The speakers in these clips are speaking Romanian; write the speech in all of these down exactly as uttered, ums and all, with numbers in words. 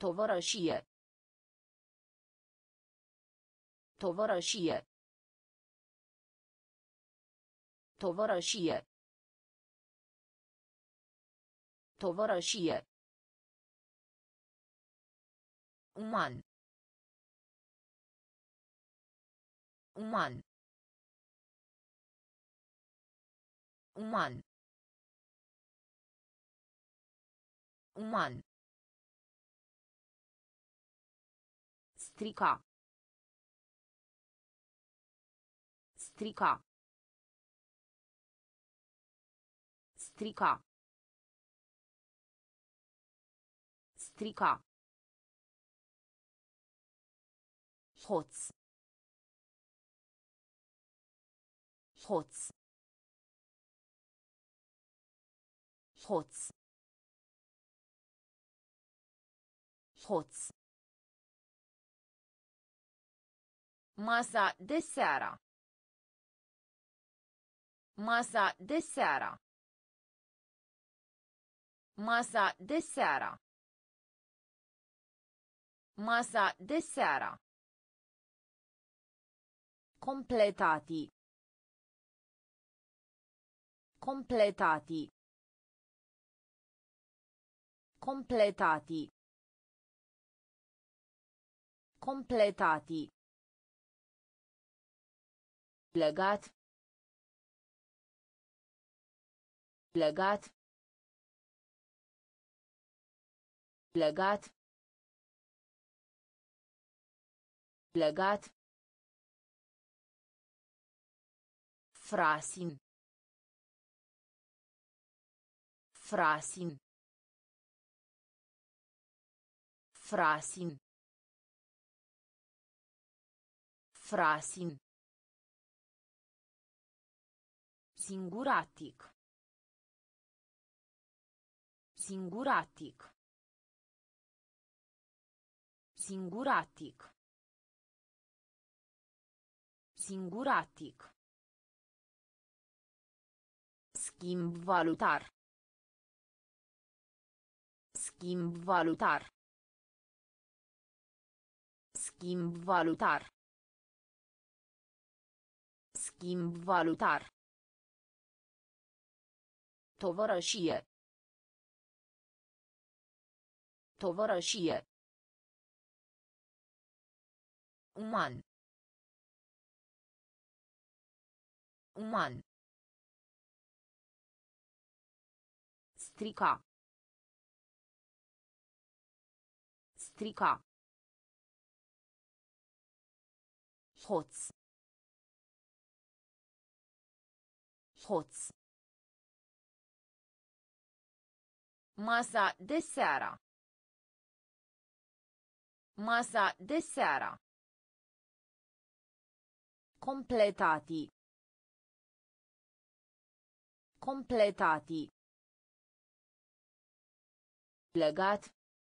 Tovărășie. Tovărășie. Tovărășie. Tovărășie. Uman. Uman. Uman. Uman. Strica. Strica. Strica. Strica. Hoț. Hoț. Hoț. Hoț. Masa de seara. Masa de seara. Masa de seara. Masa de seara. Completati. Completati. Completati. Completati. Legat. Legat. Legat. Legat. Frasin. Frasin. Frasin. Frasin. Singuratic. Singuratic. Singuratic. Singuratic. Schimb valutar. Schimb valutar. Schimb valutar. Schimb valutar. Tovărășie. Tovărășie. Uman. Uman. Strica. Strica. Hoț. Hoț. Masa de seara. Masa de seara. Completati. Completati. Legat.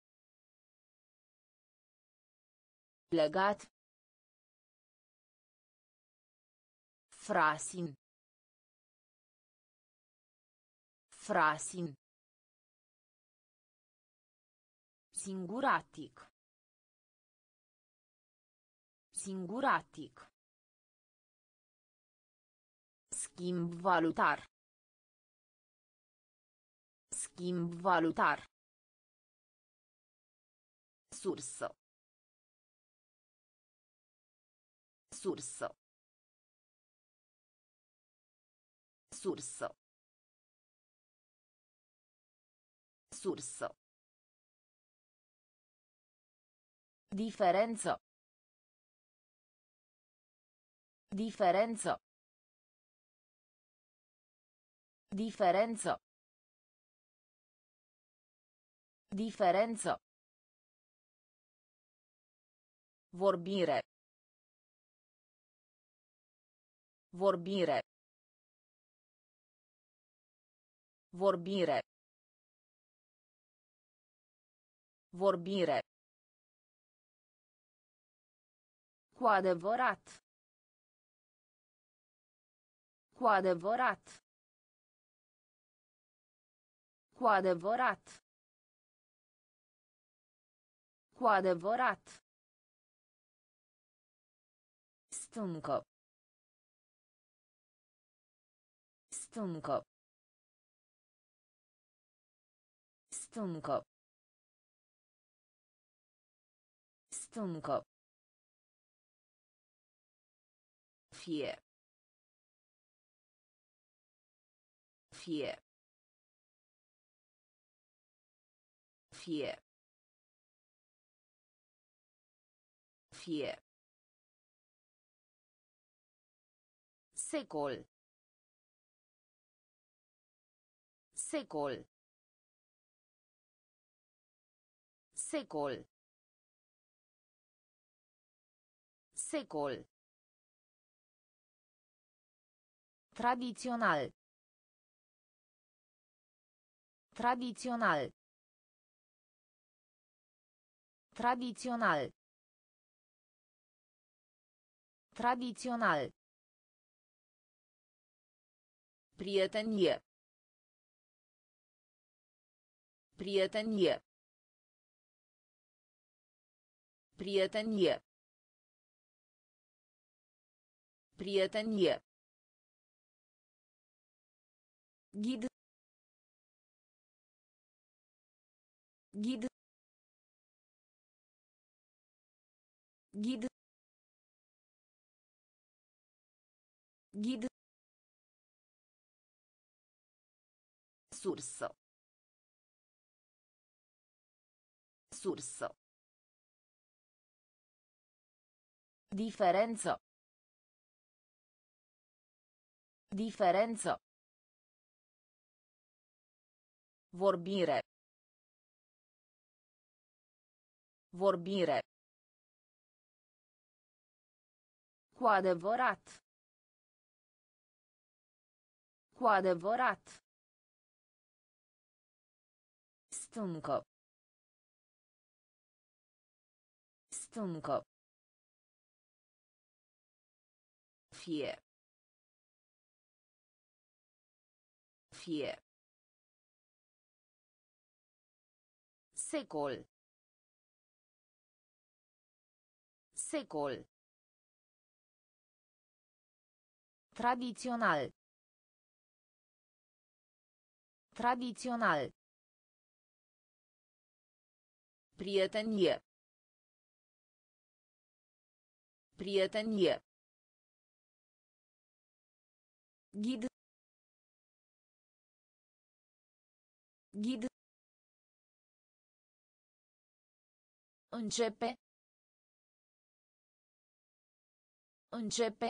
Legat. Frasin. Frasin. Singuratic. Singuratic. Schimb valutar. Schimb valutar. Sursă. Sursă. Sursă. Sursă. Diferență. Diferență. Diferență. Diferență. Vorbire. Vorbire. Vorbire. Vorbire. Cu adevărat. Cu adevărat. Cu adevărat. Cu Cu adevărat. Stâncă. Stâncă. Stâncă. Stâncă. Fie. Fie. Fie. Fie. Secol. Secol. Secol. Secol. Tradițional. Tradițional. Tradițional. Tradițional. Prietenie. Prietenie. Prietenie. Prietenie. Ghid. Ghid. Ghid. Ghid. Sursă. Sursă. Diferență. Diferență. Vorbire. Vorbire. Cu adevărat. Cu adevărat. Stâncă. Stâncă. Fie. Fie. Secol. Secol. Tradițional. Tradițional. Prietenie. Prietenie. Ghid. Ghid. Începe. Începe.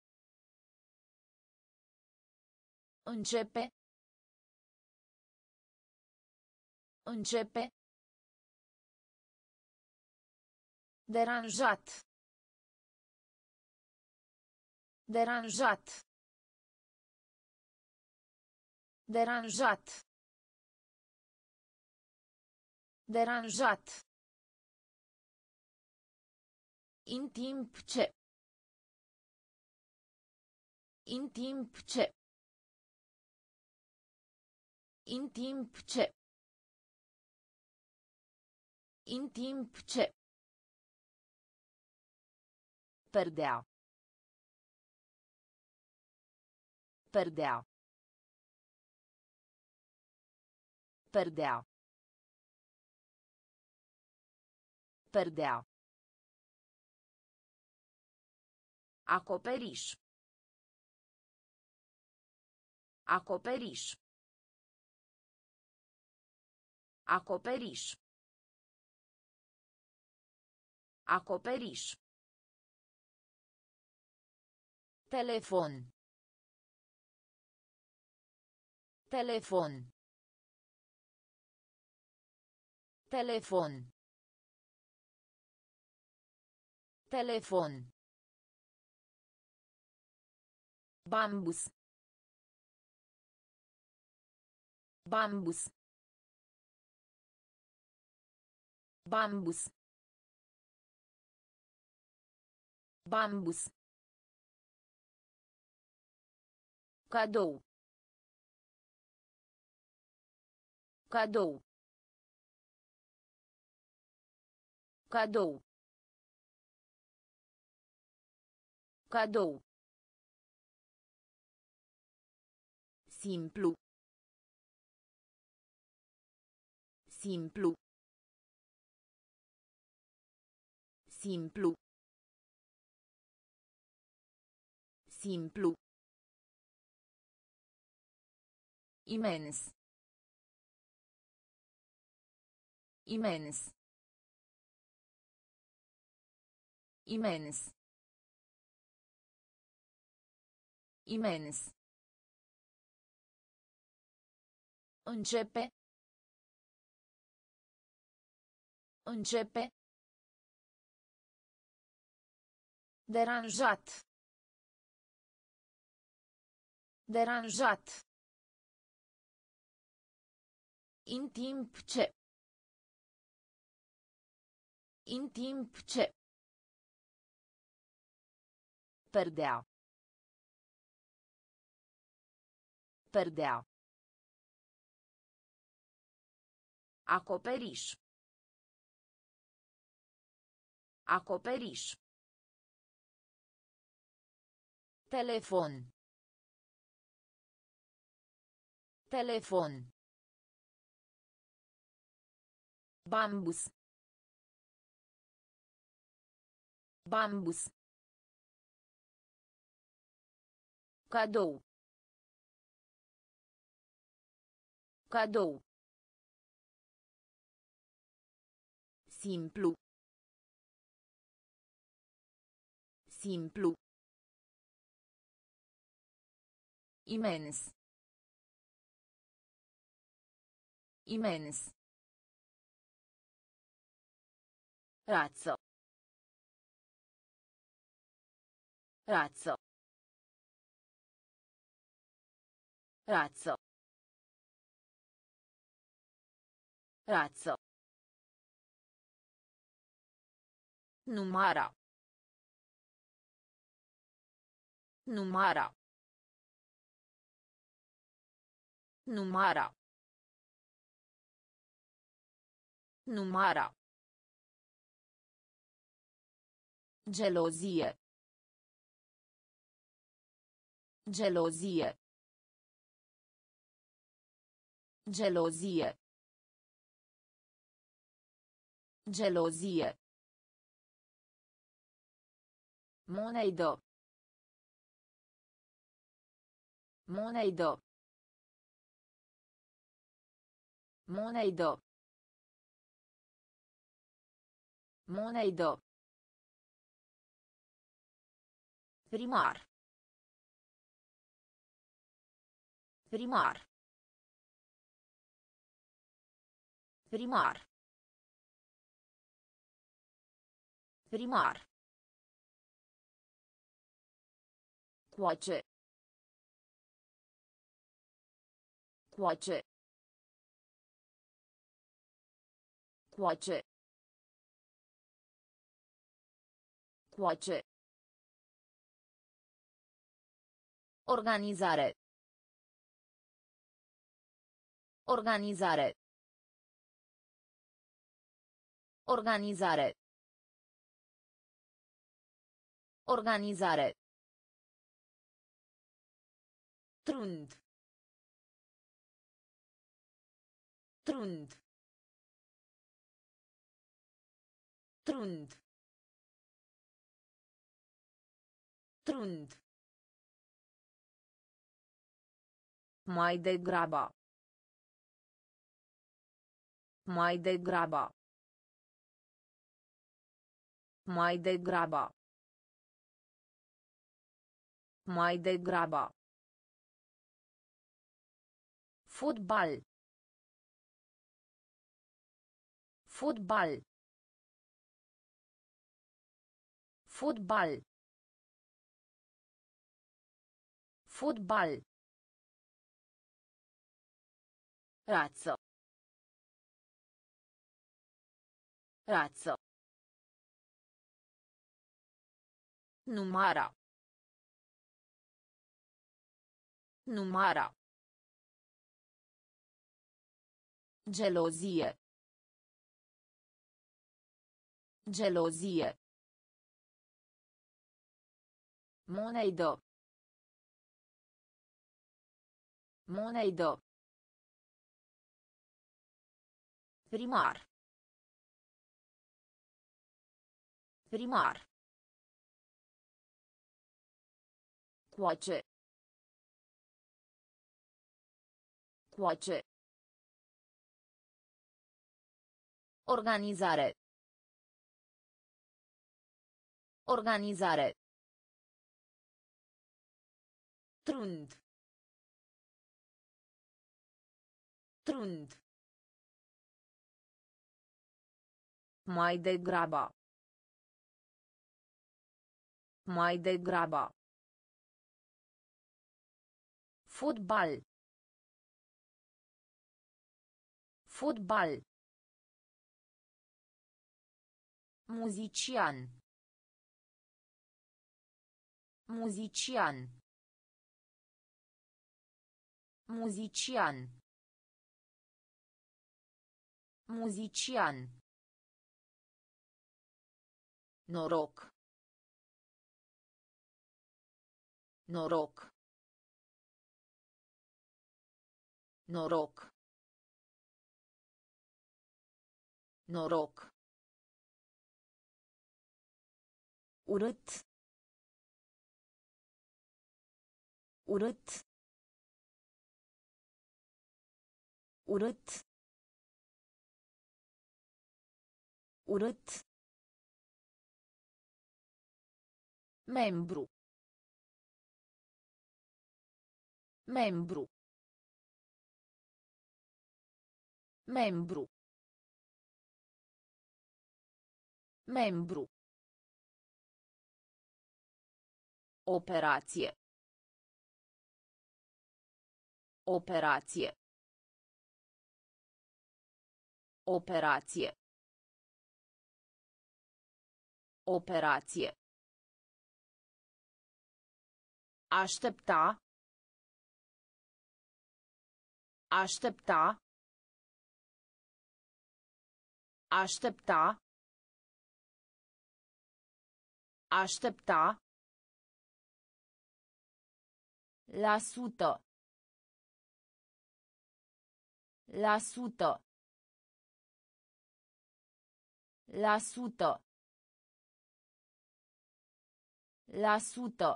Începe. Începe. Deranjat. Deranjat. Deranjat. Deranjat. În timp ce. În timp ce. În timp ce. În timp ce. Perdea. Perdea. Perdea. Perdea. Acoperiș. Acoperiș. Acoperiș. Acoperiș. Telefon. Telefon. Telefon. Telefon. Bambus. Bambus. Bambus. Bambus. Cadou. Cadou. Cadou. Cadou. Simplu. Simplu. Simplu. Simplu. Imens. Imens. Imens. Imens. Începe. Începe. Deranjat. Deranjat. În timp ce. În timp ce. Perdea. Perdea. Acoperiș. Acoperiș. Telefon. Telefon. Bambus. Bambus. Cadou. Cadou. Simplu. Simplu. Imens. Imens. Razzo. Razzo. Razzo. Razzo. Numara. Numara. Numara. Numara. Gelozie. Gelozie. Gelozie. Gelozie. Monedă. Monedă. Monedă. Monedă. Primar. Primar. Primar. Primar. Coace. Coace. Coace. Coace. Organizare. Organizare. Organizare. Organizare. Trund. Trund. Trund. Trund. Mai degrabă. Mai degrabă. Mai degrabă. Mai degrabă. Fotbal. Fotbal. Fotbal. Fotbal. Razzo. Razzo. Numara. Numara. Gelozie. Gelozie. Monedă. Monedă. Primar. Primar. Coace. Coace. Organizare. Organizare. Trund. Trund. Mai degrabă. Mai degrabă. Fotbal. Fotbal. Muzician. Muzician. Muzician. Muzician. Noroc. Noroc. Noroc. Noroc. Urât. Urât. Urât. Urât. Membru. Membru. Membru. Membru. Operație. Operație. Operație. Operație. Aștepta. Aștepta. Aștepta. Aștepta. La sută. La sută. La sută. La sută.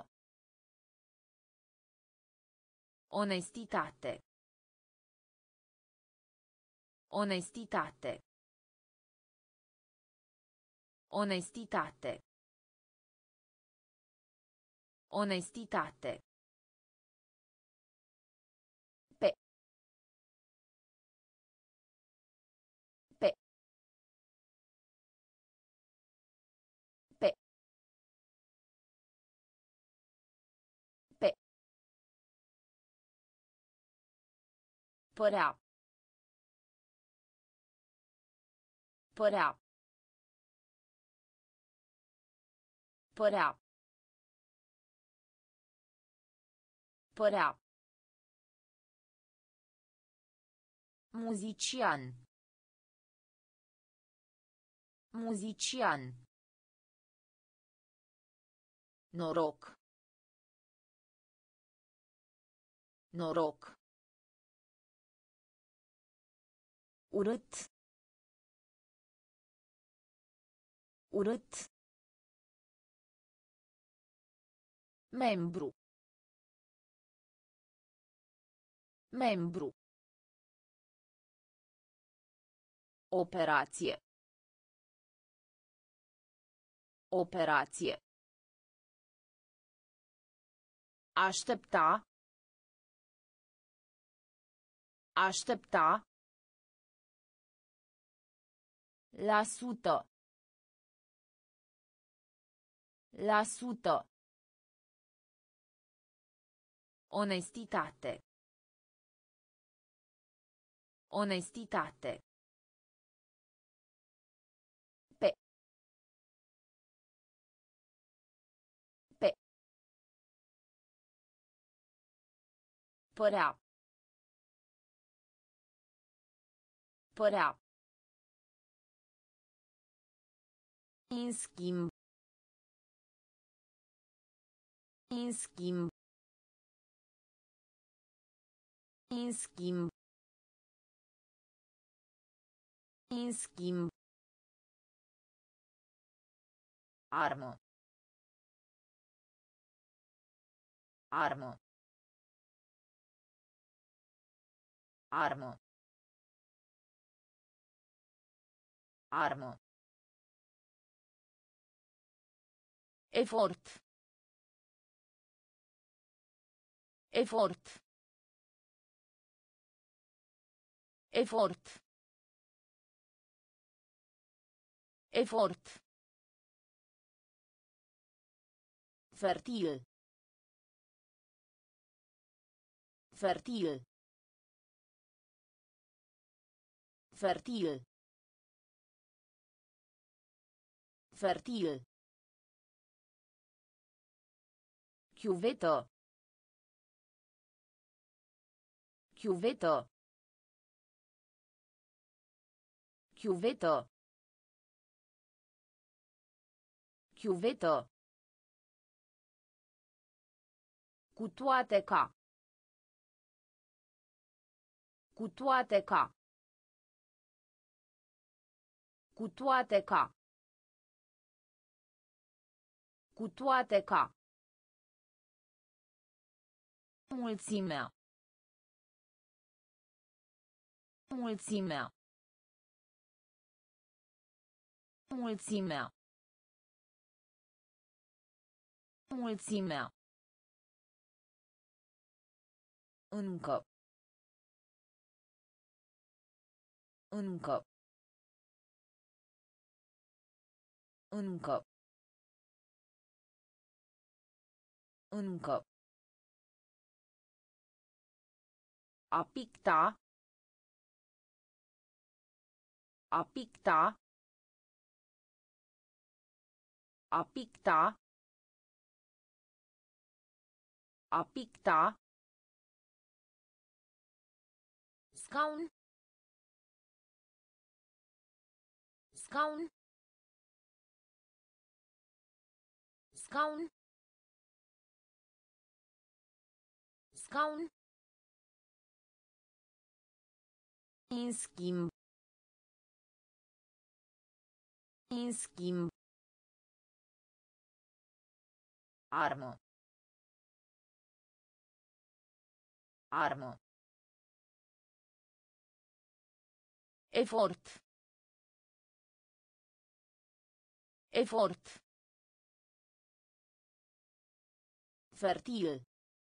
Onestitate. Onestitate. Onestitate. Onestitate. Pe. Pe. Pe. Pe. Părea. Părea. Părea. Părea. Muzician. Muzician. Noroc. Noroc. Urât. Urât. Membru. Membru. Operație. Operație. Aștepta. Aștepta. La sută. La sută. Onestitate. Onestitate. Pe. Pe. Părea. Părea. În schimb. În schimb. În schimb. În schimb. Armă. Armă. Armă. Armă. Efort. Efort. Efort. Efort. Fertil. Fertil. Fertil. Fertil. Chiuvetă. Chiuvetă. Chiuvetă. Chiuvetă. Cu toate ca. Cu toate ca. Cu toate ca. Cu toate ca. Mulțimea. Mulțimea. Mulțimea. Mulțimea. Încă. Încă. Încă. Încă. A picta. A picta. A picta. A picta. Scaun. Scaun. Scaun. Scaun. În schimb. În schimb. Armă. Armă. Efort. Efort. Fertil.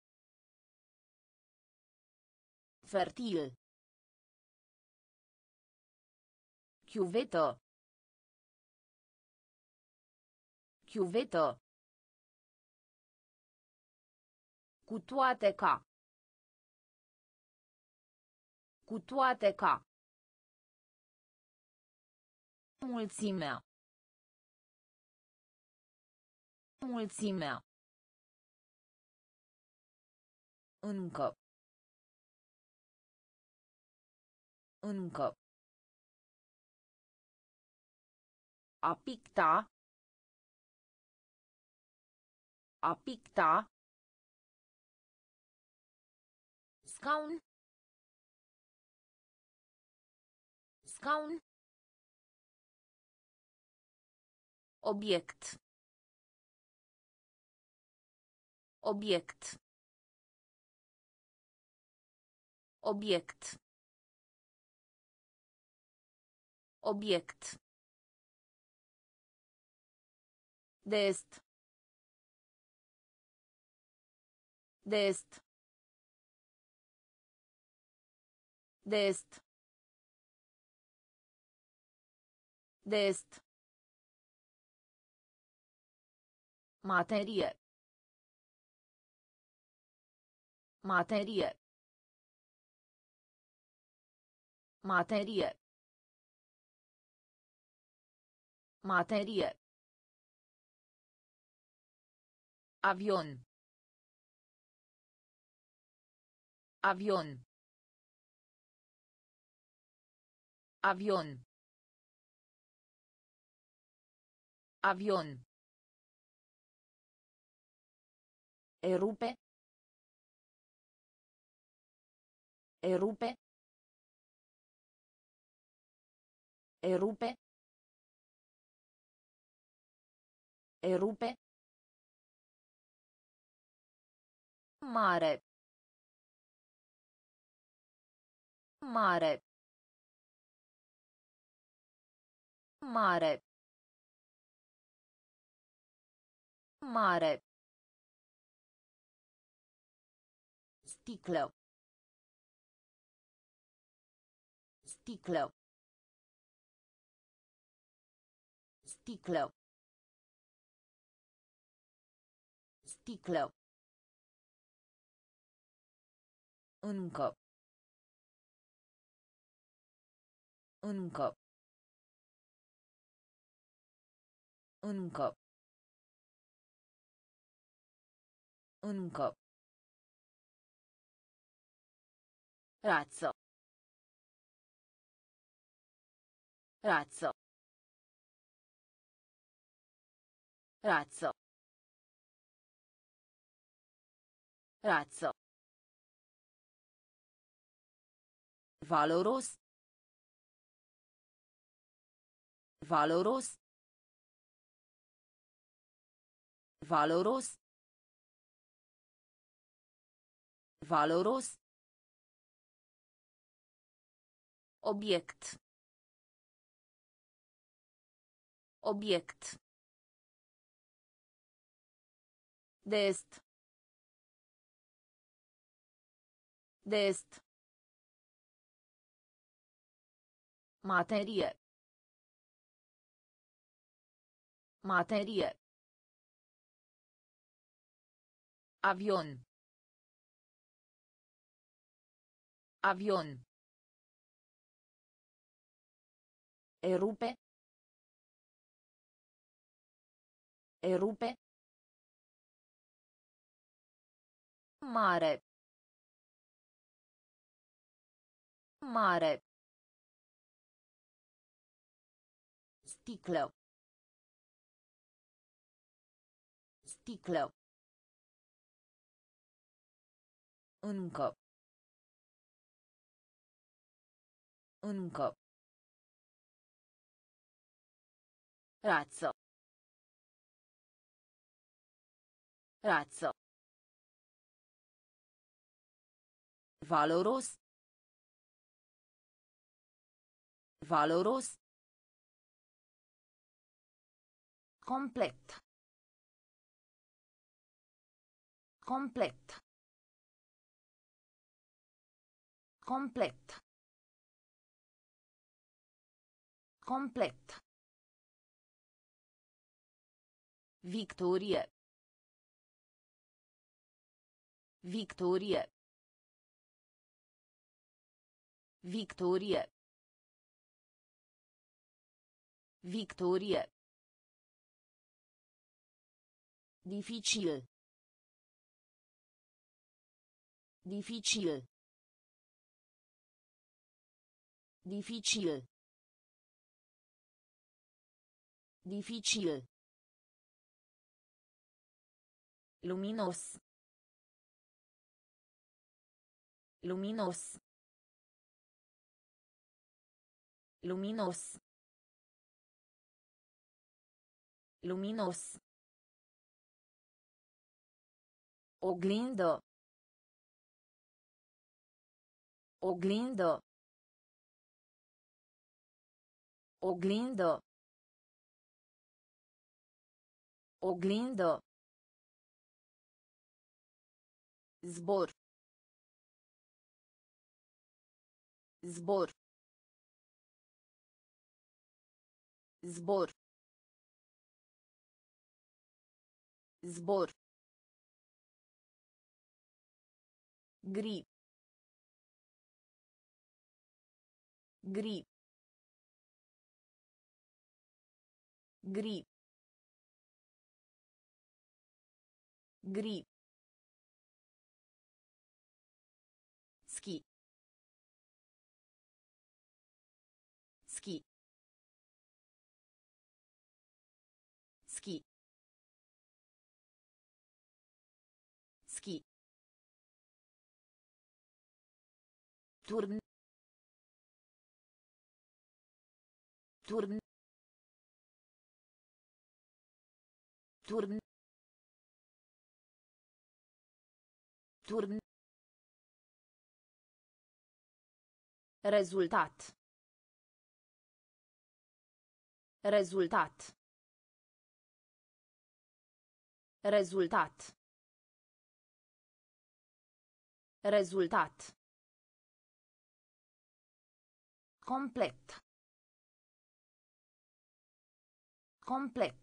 Fertil. Chiuvetă. Chiuvetă. Cu toate ca. Cu toate ca. Mulțimea. Mulțimea. Încă. Încă. A picta. A picta. Scaun. Scaun. Obiect. Obiect. Obiect. Obiect. De est. De est. De est. De est. Materie. Materie. Materie. Materie. Avion. Avion. Avion. Avion. Erupe. Erupe. Erupe. Erupe. Mare. Mare. Mare. Mare. Sticlă. Sticlă. Sticlă. Sticlă. Încă. Încă. Încă. Încă. Razzo. Razzo. Razzo. Razzo. Valoros. Valoros. Valoros. Valoros. Obiect. Obiect. De est. De est. Materie. Materie. Avion. Avion. Erupe. Erupe. Mare. Mare. Sticlă. Sticlă. Încă. Încă. Razzo. Razzo. Valoros. Valoros. Complet. Complet. Complet. Complet. Victorie. Victorie. Victorie. Victorie. Dificil. Dificil. Dificil. Dificil. Luminos. Luminos. Luminos. Luminos. Oglindă. Oglindă. Oglindă. Oglindă. Zbor. Zbor. Zbor. Zbor. Gri. Gri. Gri. Gri. Ski. Ski. Turn. Turn. Turn. Turn. Rezultat. Rezultat. Rezultat. Rezultat. Complet. Complet.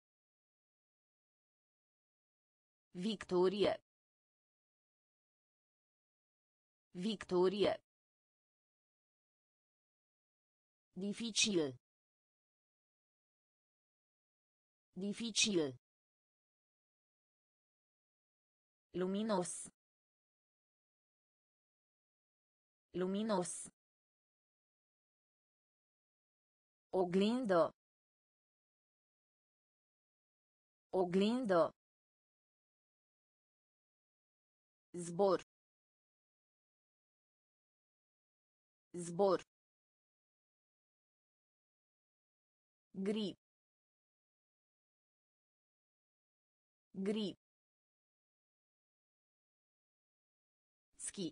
Victorie. Victorie. Dificil. Dificil. Luminos. Luminos. Oglindă. Oglindă. Zbor. Zbor. Gri. Gri. Ski.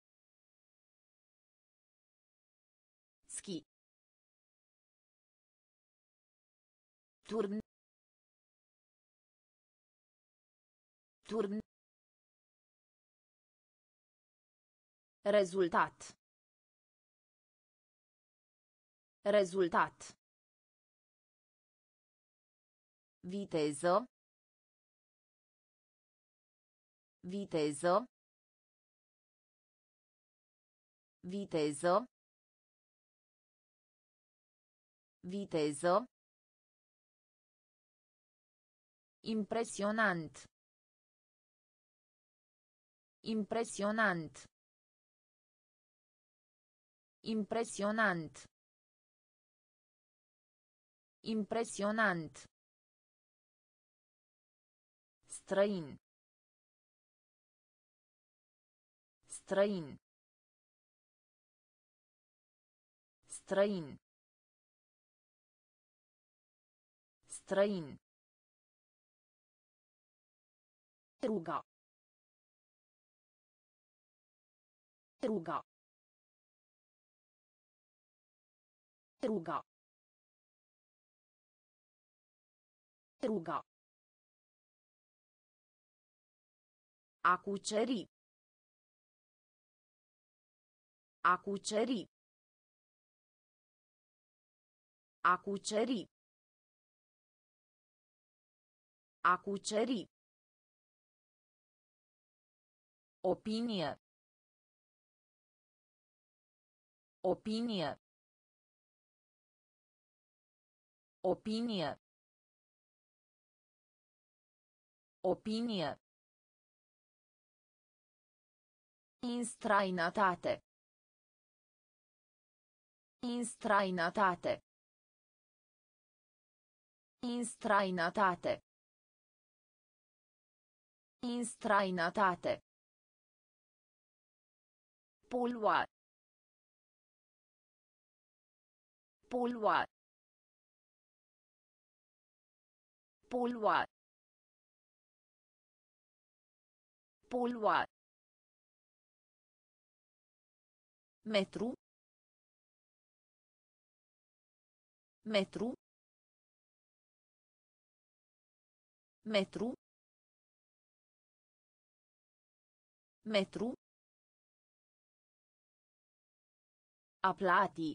Ski. Turn. Turn. Rezultat. Rezultat. Viteză. Viteză. Viteză. Viteză. Impresionant. Impresionant. Impresionant. Impresionant. Străin. Străin. Străin. Străin. Ruga. Ruga. Ruga. Ruga. A cuceri. A cuceri. A cuceri. A cuceri. Opinie. Opinie. Opinie. Opinie. Instrainatate. Instrainatate. Instrainatate. Instrainatate. Polua. Polua. Polua. Polua. Metru. Metru. Metru. Metru. Aplati.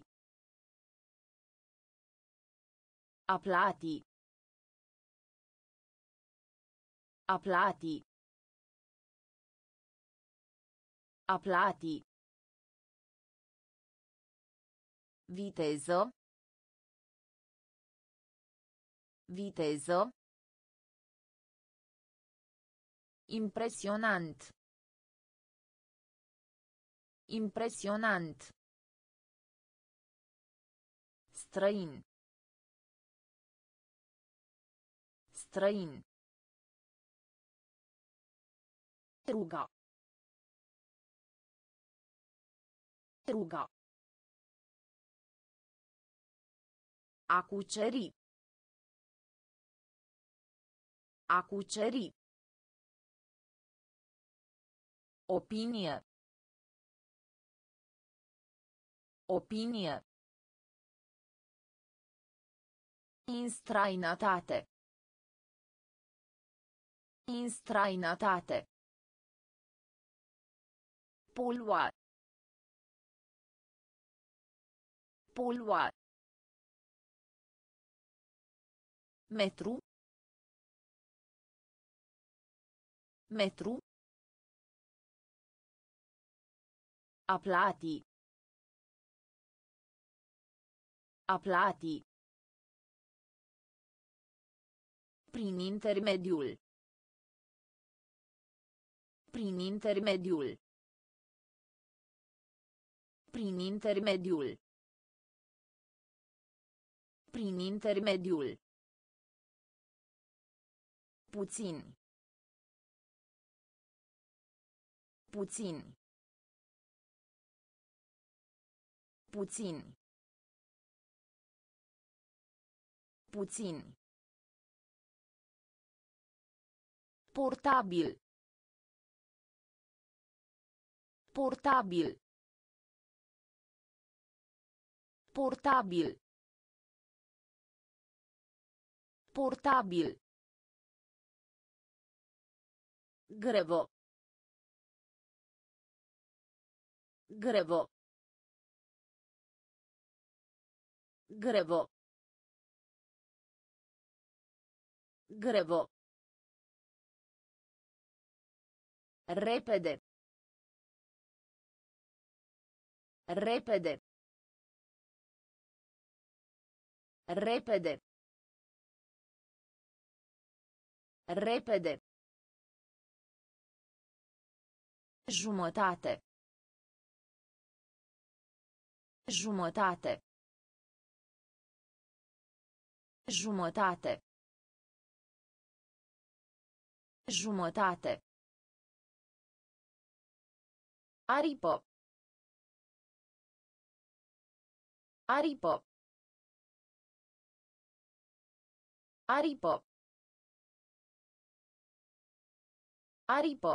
Aplati. Aplati. Aplati. Viteză. Viteză. Impresionant. Impresionant. Străin. Străin. Ruga. Ruga. A cuceri. A cuceri. Opinie. Opinie. Instrainatate. Instrainatate. Polua. Polua. Metru. Metru. Aplati. Aplati. Prin intermediul. Prin intermediul. Prin intermediul. Prin intermediul. Puțin. Puțin. Puțin. Puțin. Portabil. Portabil. Portabil. Portabil. Grevo. Grevo. Grevo. Grevo. Repede. Repede. Repede. Repede. Jumătate. Jumătate. Jumătate. Jumătate. Aripă. Aripă. Aripă. Aripă.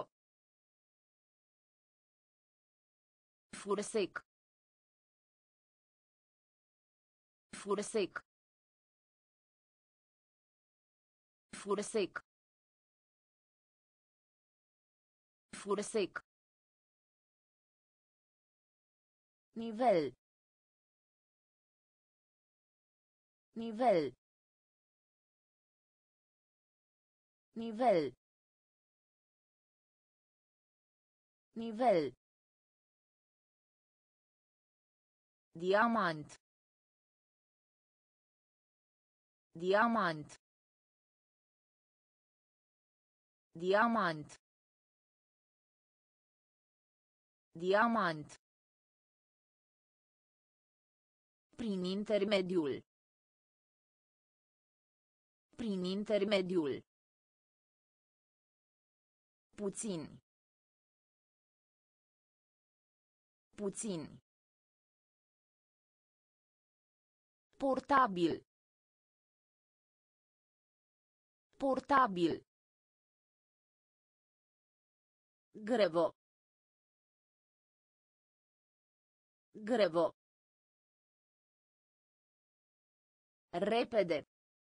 Fursec. Fursec. Fursec. Fursec. Nivel. Nivel. Nivel. Nivel. Diamant. Diamant. Diamant. Diamant. Prin intermediul. Prin intermediul. Puțin. Puțin. Portabil. Portabil. Grevo. Grevo. Repede.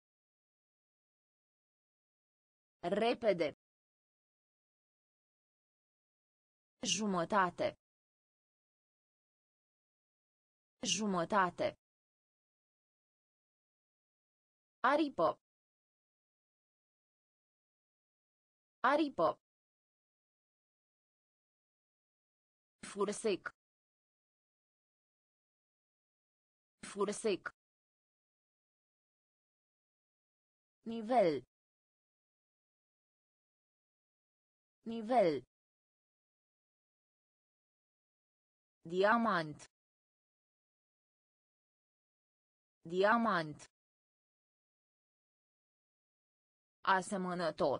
Repede. Jumătate. Jumătate. Aripă. Aripă. Fursec. Fursec. Nivel. Nivel. Diamant. Diamant. Asemănător.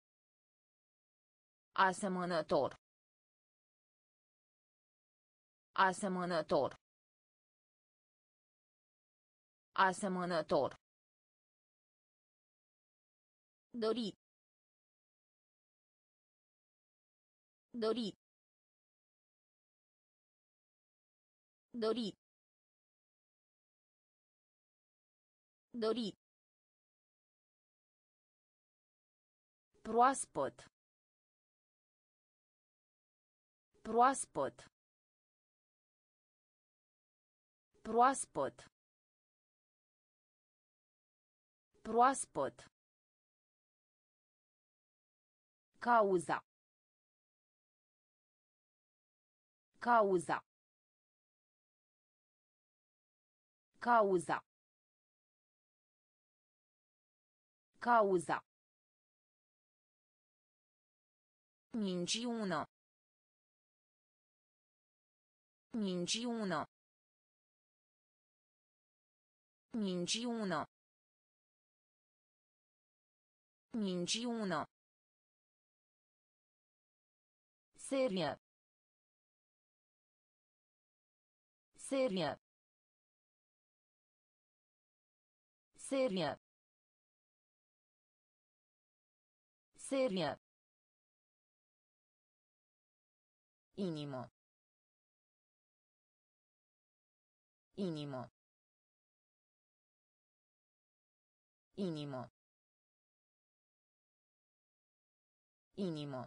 Asemănător. Asemănător. Asemănător. Dori. Dori. Dori. Dori. Proaspăt. Proaspăt. Proaspăt. Proaspăt. Cauza. Cauza. Cauza. Cauza. Minciună. Minciună. Minciună. Minciună. Serie. Serie. Serie. Serie. Inimă. Inimă. Inimă. Inimă.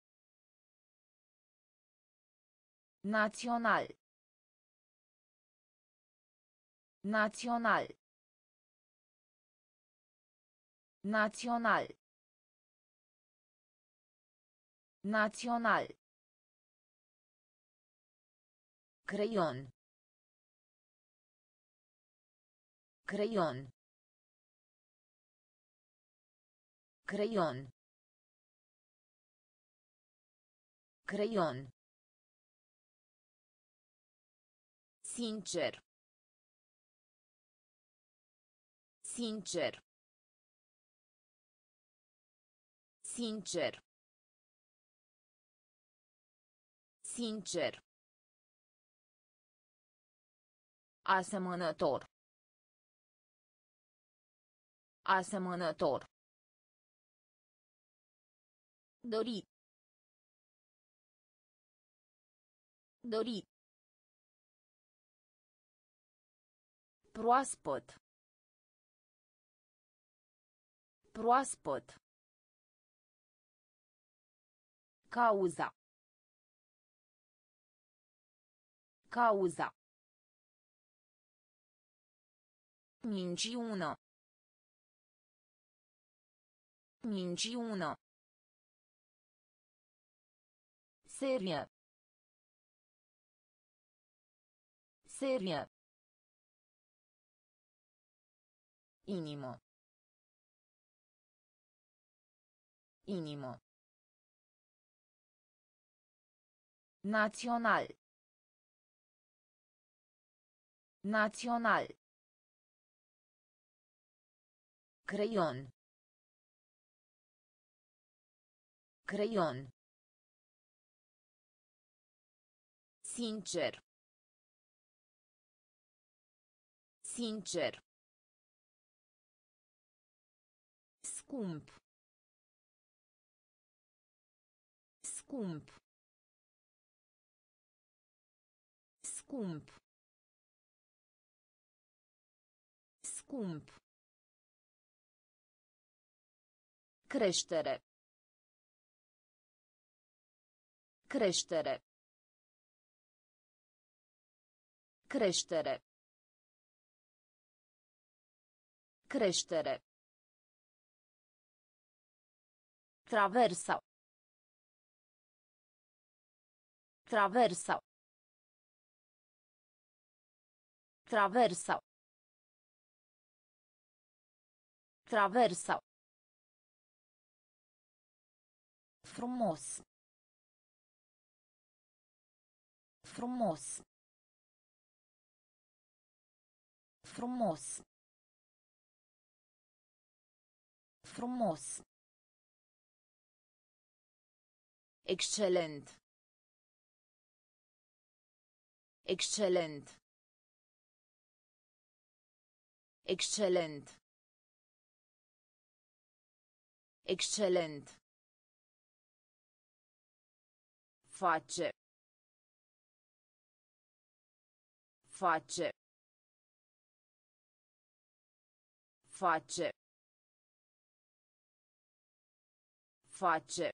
Național. Național. Național. Național. Creion. Creion. Creion. Creion. Sincer. Sincer. Sincer. Sincer. Asemănător. Asemănător. Dori. Dori. Proaspăt. Proaspăt. Cauza. Cauza. Minciună. Minciună. Serie. Serie. Inimă. Inimă. Național. Național. Creion. Creion. Sincer. Sincer. Scump. Scump. Scump. Scump. Creștere. Creștere. Creștere. Creștere. Traversa. Traversa. Traversa. Traversa. Frumos. Frumos. Frumos. Frumos. Excelent. Excelent. Excelent. Excelent. Face. Face. Face. Face.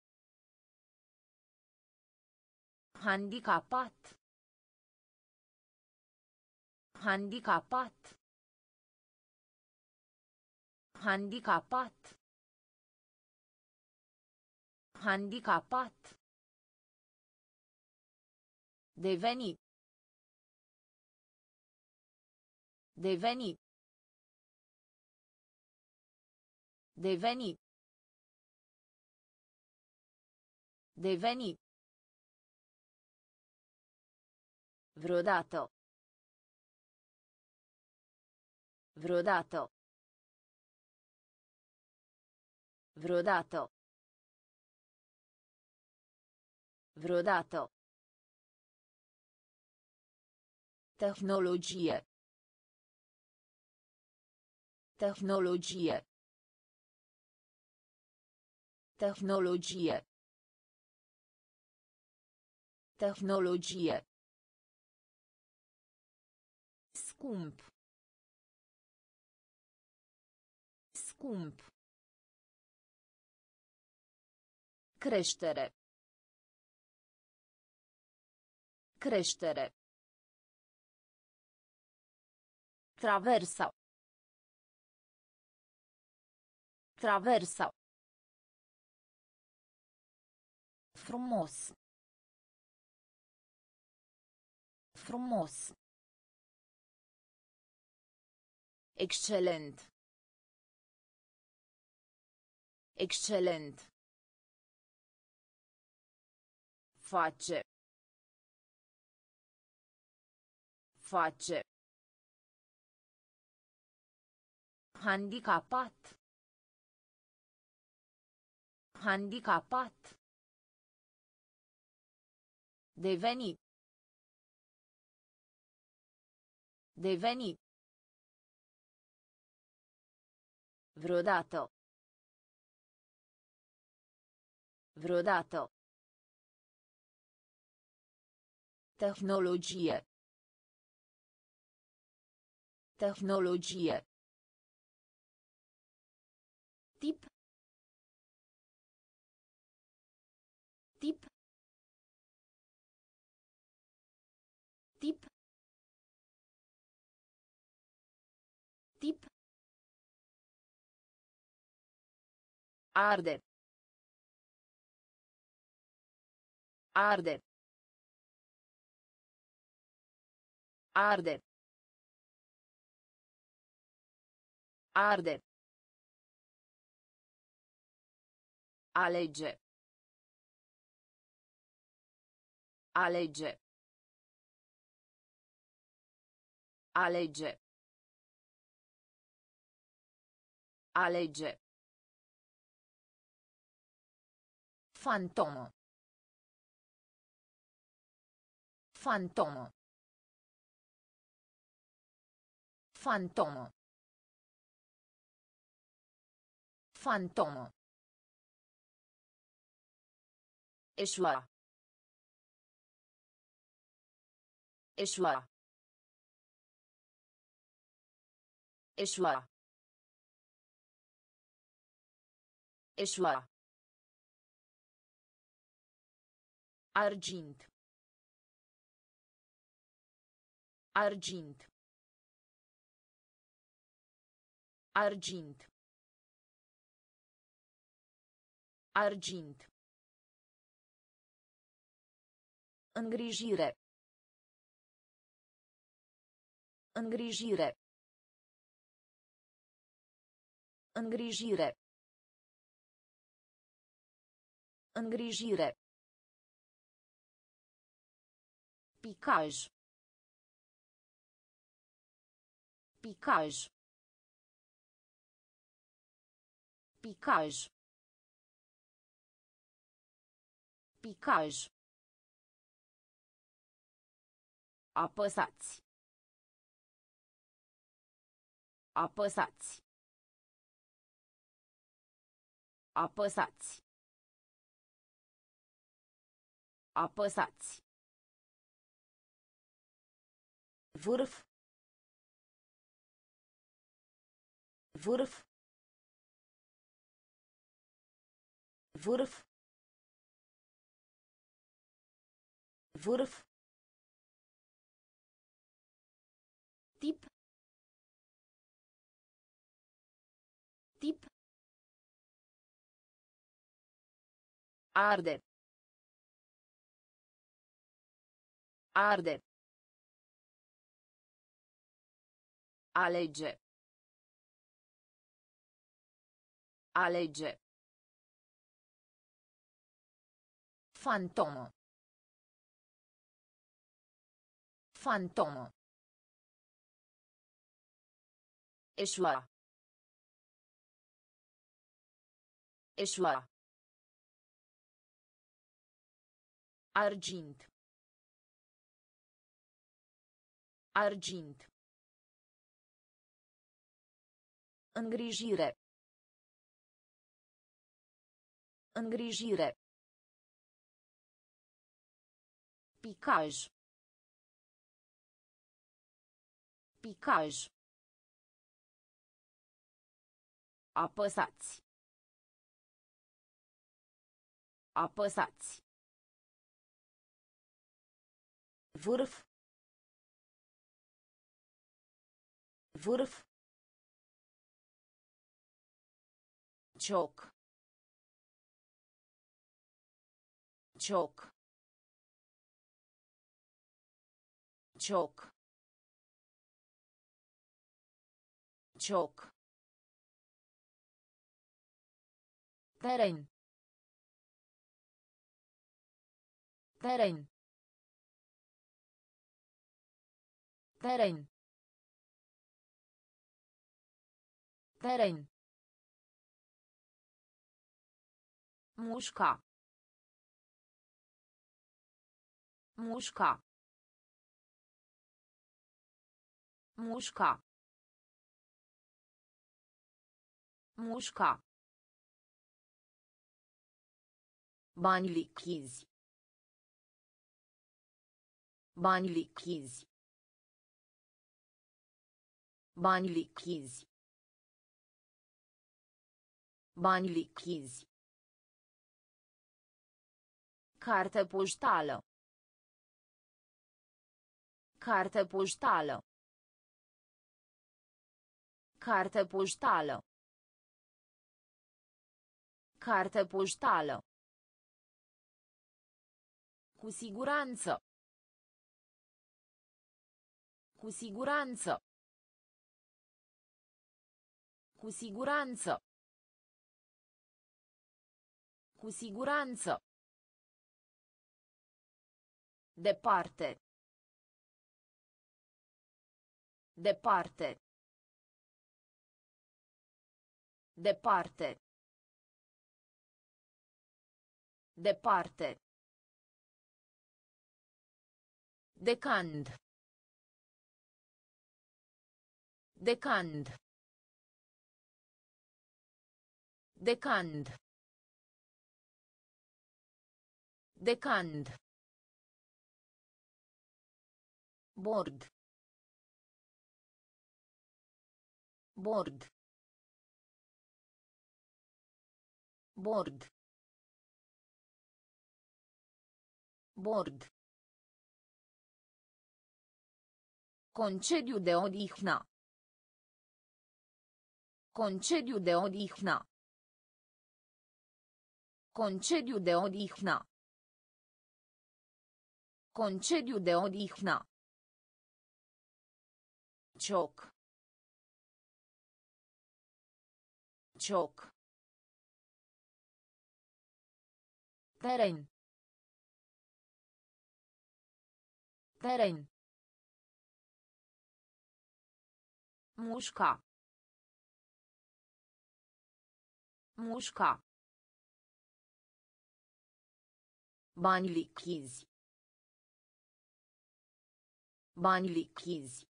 Handicapat. Handicapat. Handicapat. Handicapat. Deveni. Deveni. Deveni. Deveni. Vrodato. Vrodato. Vrodato. Vrodato. Tecnologie. Tecnologie. Tecnologie. Tecnologie. Scump. Scump. Creștere. Creștere. Traversa. Traversa. Frumos. Frumos. Excelent. Excelent. Face. Face. Handicapat. Handicapat. Deveni. Deveni. Vrodato. Vrodato. Tecnologie. Tecnologie. Tip. Tip. Tip. Tip. Arde. Arde. Arde. Arde. Alege. Alege. Alege. Alege. Fantomo. Fantomo. Fantomo. Fantomo. Eșua. Eșua. Eșua. Eșua. Argint. Argint. Argint. Argint. Îngrijire. Îngrijire. Îngrijire. Îngrijire. Picaj. Picaj. Picaj. Picaj. Apăsați. Apăsați. Apăsați. Apăsați. Vârf. Vârf. Vârf. Vârf. Tip. Tip. Arde. Arde. Alege. Alege. Fantomă. Fantomă. Eșua. Eșua. Argint. Argint. Îngrijire. Îngrijire. Picaj. Picaj. Apăsați. Apăsați. Vârf. Vârf. Cioc. Cioc. Cioc. Cioc. Teren. Teren. Teren. Teren. Mușca. Mușca. Mușca. Mușca. Bani lichizi. Bani lichizi. Bani lichizi. Bani lichizi. Carte poștală. Carte poștală. Carte poștală. Carte poștală. Cu siguranță. Cu siguranță. Cu siguranță. Cu siguranță. Departe. Departe. Departe. Departe. Decand. Decand. Decand. Decand. Bord. Bord. Bord. Bord. Concediu de odihnă. Concediu de odihnă. Concediu de odihnă. Concediu de odihnă. Cioc. Cioc. Teren. Teren. Mușca. Mușca. Bani lichizi. Bani lichizi.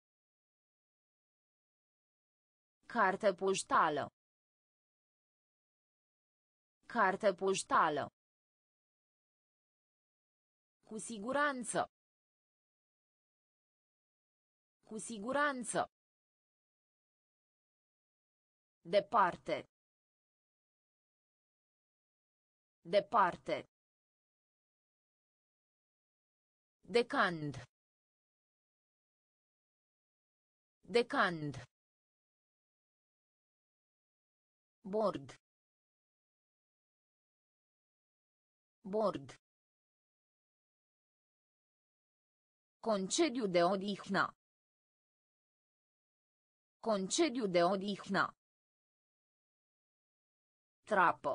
Carte poștală. Carte poștală. Cu siguranță. Cu siguranță. Departe. Departe. Decand. Decand. Bord. Bord. Concediu de odihnă. Concediu de odihnă. Trapă.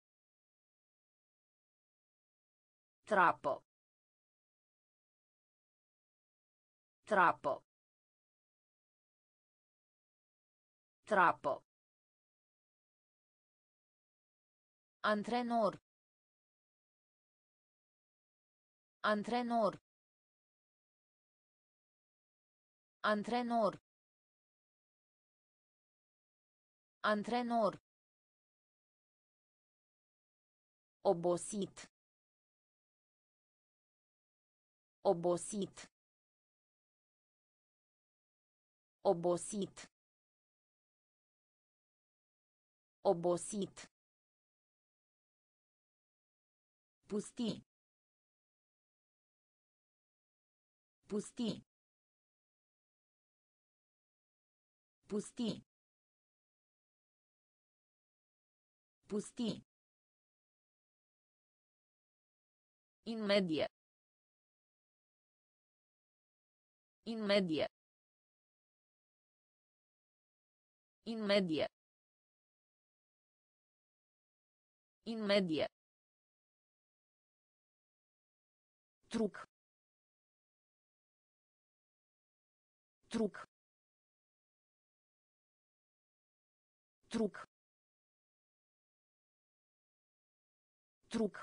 Trapă. Trapă. Trapă. Antrenor. Antrenor. Antrenor. Antrenor. Obosit. Obosit. Obosit. Obosit. Pusti. Pusti. Pusti. Pusti. In medie. In medie. In medie. In medie. Truc. Truc. Truc. Truc.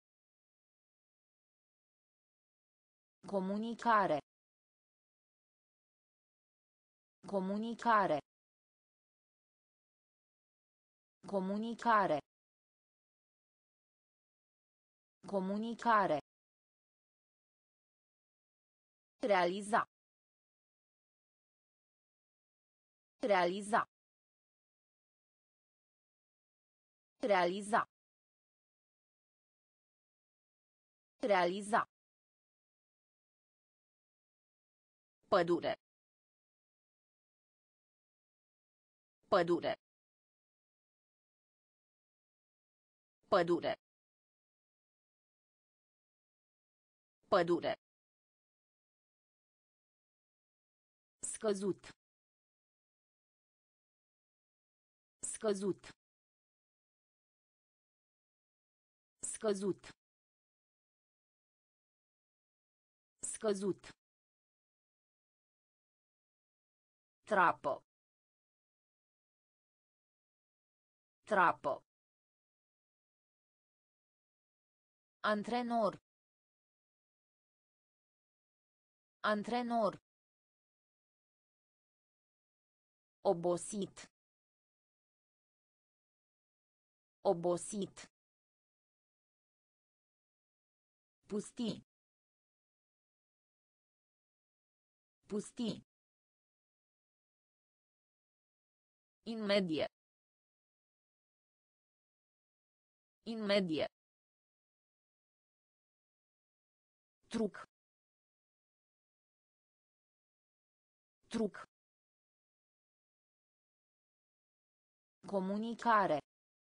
Comunicare. Comunicare. Comunicare. Comunicare. Realiza. Realiza. Realiza. Realiza. Pădure. Pădure. Pădure. Pădure. Scăzut. Scăzut. Scăzut. Scăzut. Trapă. Trapă. Antrenor. Antrenor. Obosit. Obosit. Pusti. Pusti. In medie. In medie. Truc. Truc. Comunicare.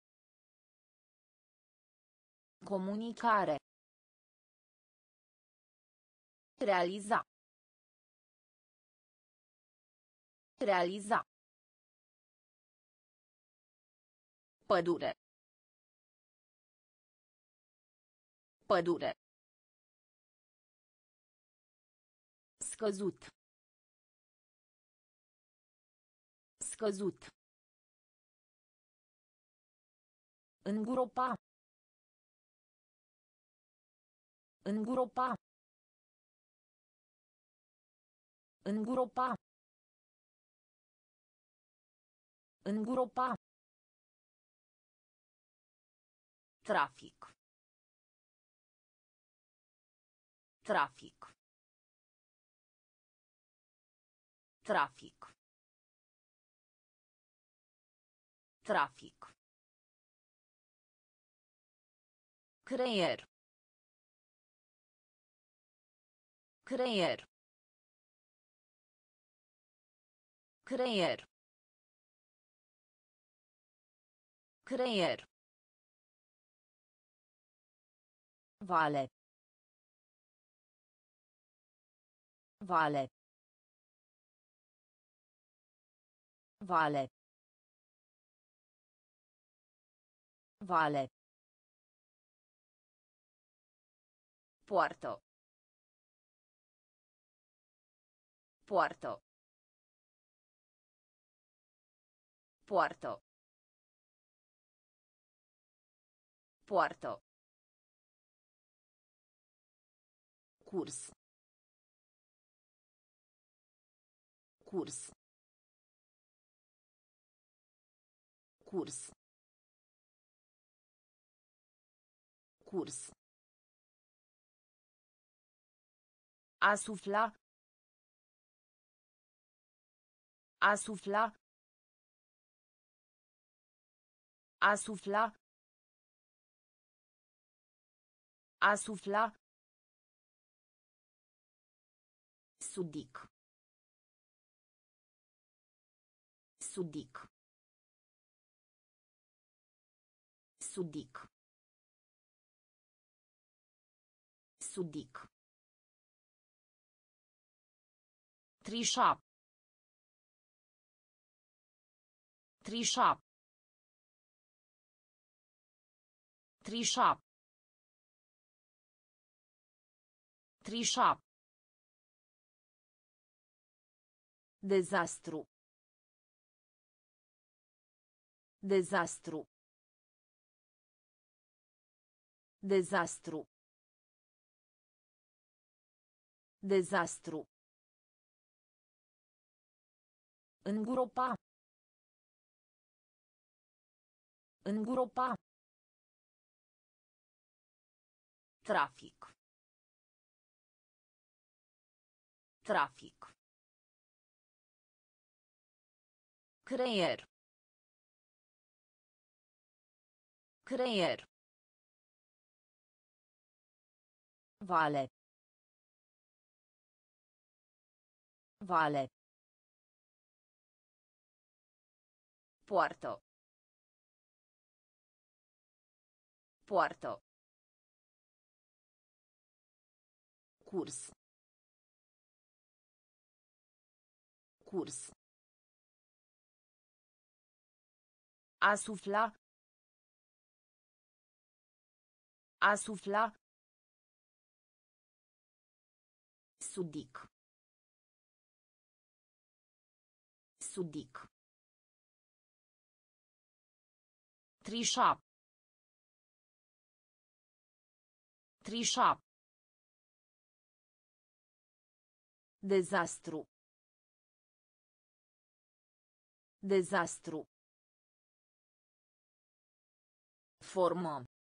Comunicare. Realiza. Realiza. Pădure. Pădure. Scăzut. Scăzut. Îngropa. Îngropa. Îngropa. Îngropa. Trafic. Trafic. Trafic. Trafic. Creier. Creier. Creier. Creier. Vale. Vale. Vale. Vale. Poartă. Poartă. Poartă. Poartă. Curs. Curs. Curs. Curs. A sufla. A sufla. A sufla. A sufla. Sudic. Sudic. Sudic. Sudic. Trișa. Trișa. Trișa. Trișa. Dezastru. Dezastru. Dezastru. Dezastru. Îngropa. Îngropa. Trafic. Trafic. Creier. Creier. Vale. Vale. Poartă. Poartă. Curs. Curs. A sufla. A sufla. Sudic. Sudic. Trișa. Trișa. Dezastru. Dezastru. Formă.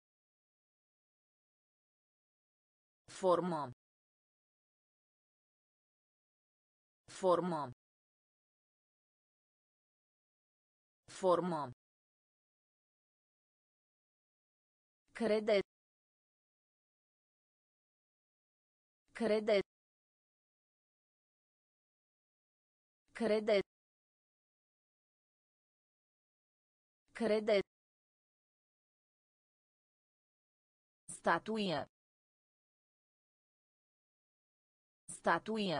Formă. Formă. Formă. Crede. Crede. Crede. Crede. Statuie. Statuie.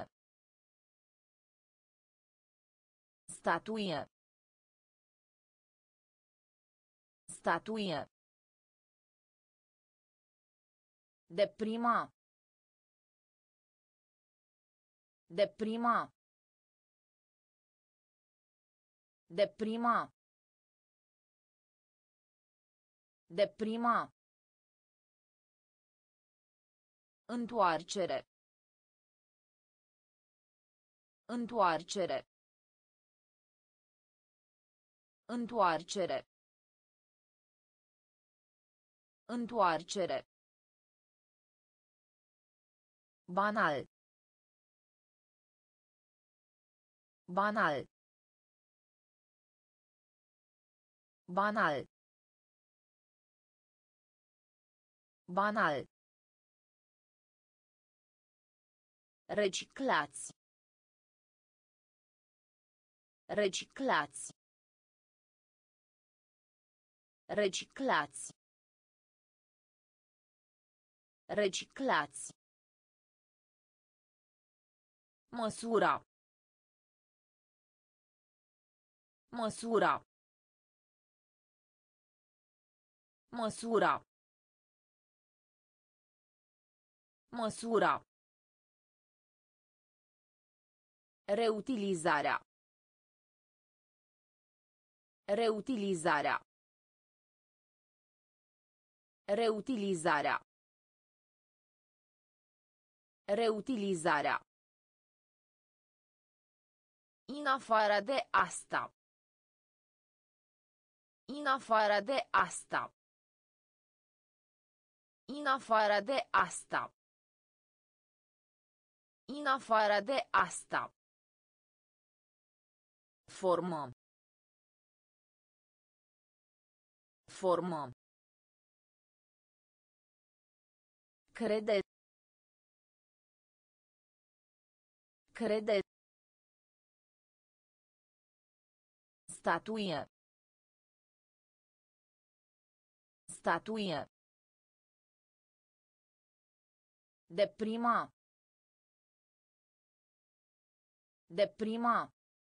Statuie. Statuie. Deprima. Deprima. Deprima. Deprima. Întoarcere. Întoarcere. Întoarcere. Întoarcere. Banal. Banal. Banal. Banal. Reciclați. Reciclați. Reciclați. Reciclați. Măsura. Măsura. Măsura. Măsura. Reutilizarea. Reutilizarea. Reutilizarea. Reutilizarea. În afară de asta. În afară de asta. În afară de asta. În afară de asta. Formă. Formă. Crede. Crede. Statuie. Statuie. Deprima. Deprima.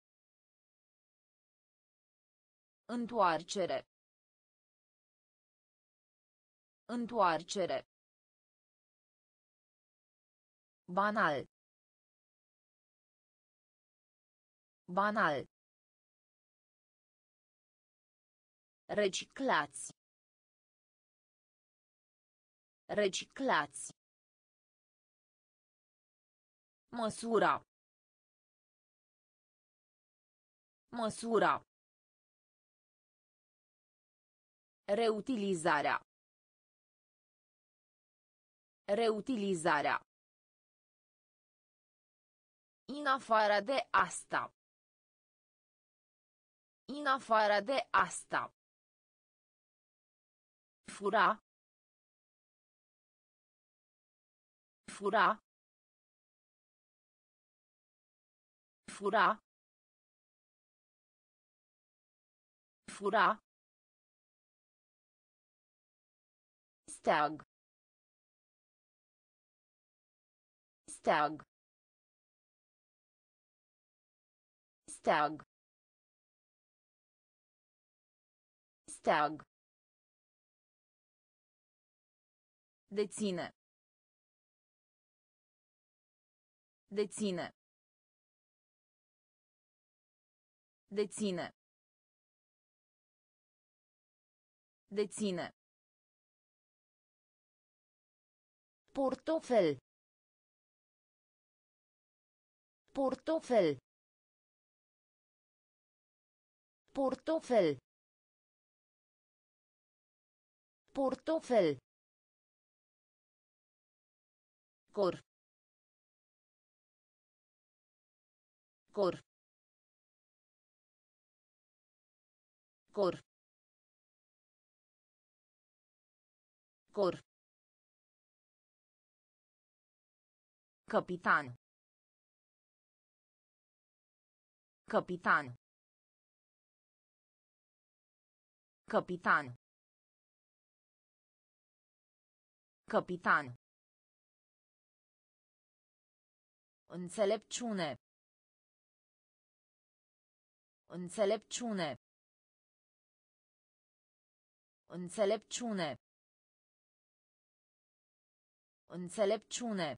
Întoarcere. Întoarcere. Banal. Banal. Reciclați. Reciclați. Măsura. Măsura. Reutilizarea. Reutilizarea. În afară de asta. În afară de asta. Fura. Fura. Fura. Fura. Steag. Steag. Steag. Steag. Deține. Deține. Deține. Deține. Portofel. Portofel. Portofel. Portofel. Cor. Cor. Cor. Cor. Capitan. Capitan. Capitan. Capitan. Înțelepciune. Înțelepciune. Înțelepciune. Înțelepciune.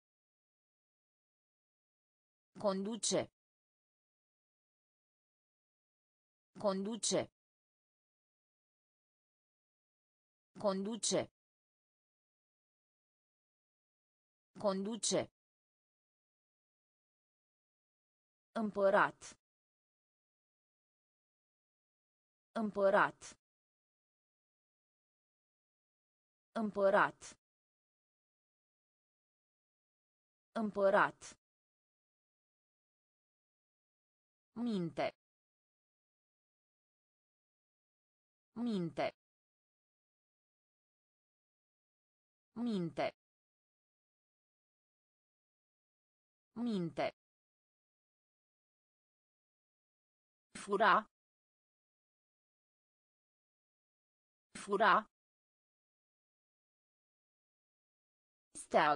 Conduce. Conduce. Conduce. Conduce. Împărat. Împărat. Împărat. Împărat. Minte. Minte. Minte. Minte. Fura. Fura. Steag.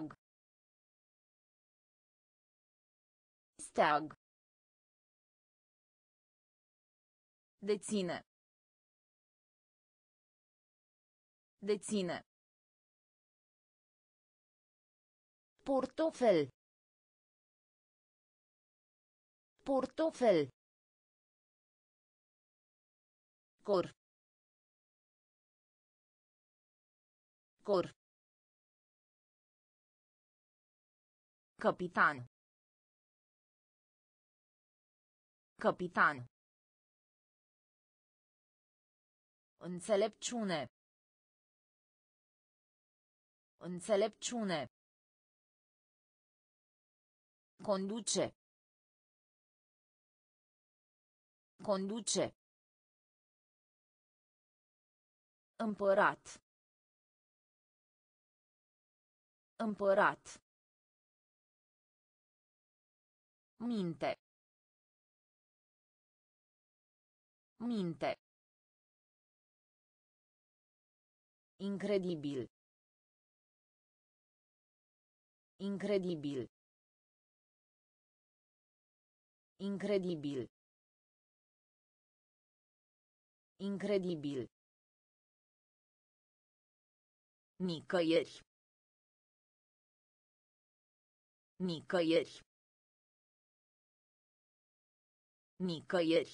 Steag. Deține. Deține. Portofel. Portofel. Cor. Cor. Capitan. Capitan. Înțelepciune. Înțelepciune. Conduce. Conduce. Împărat. Împărat. Minte. Minte. Incredibil. Incredibil. Incredibil. Incredibil. Nicăieri. Nicăieri. Nicăieri.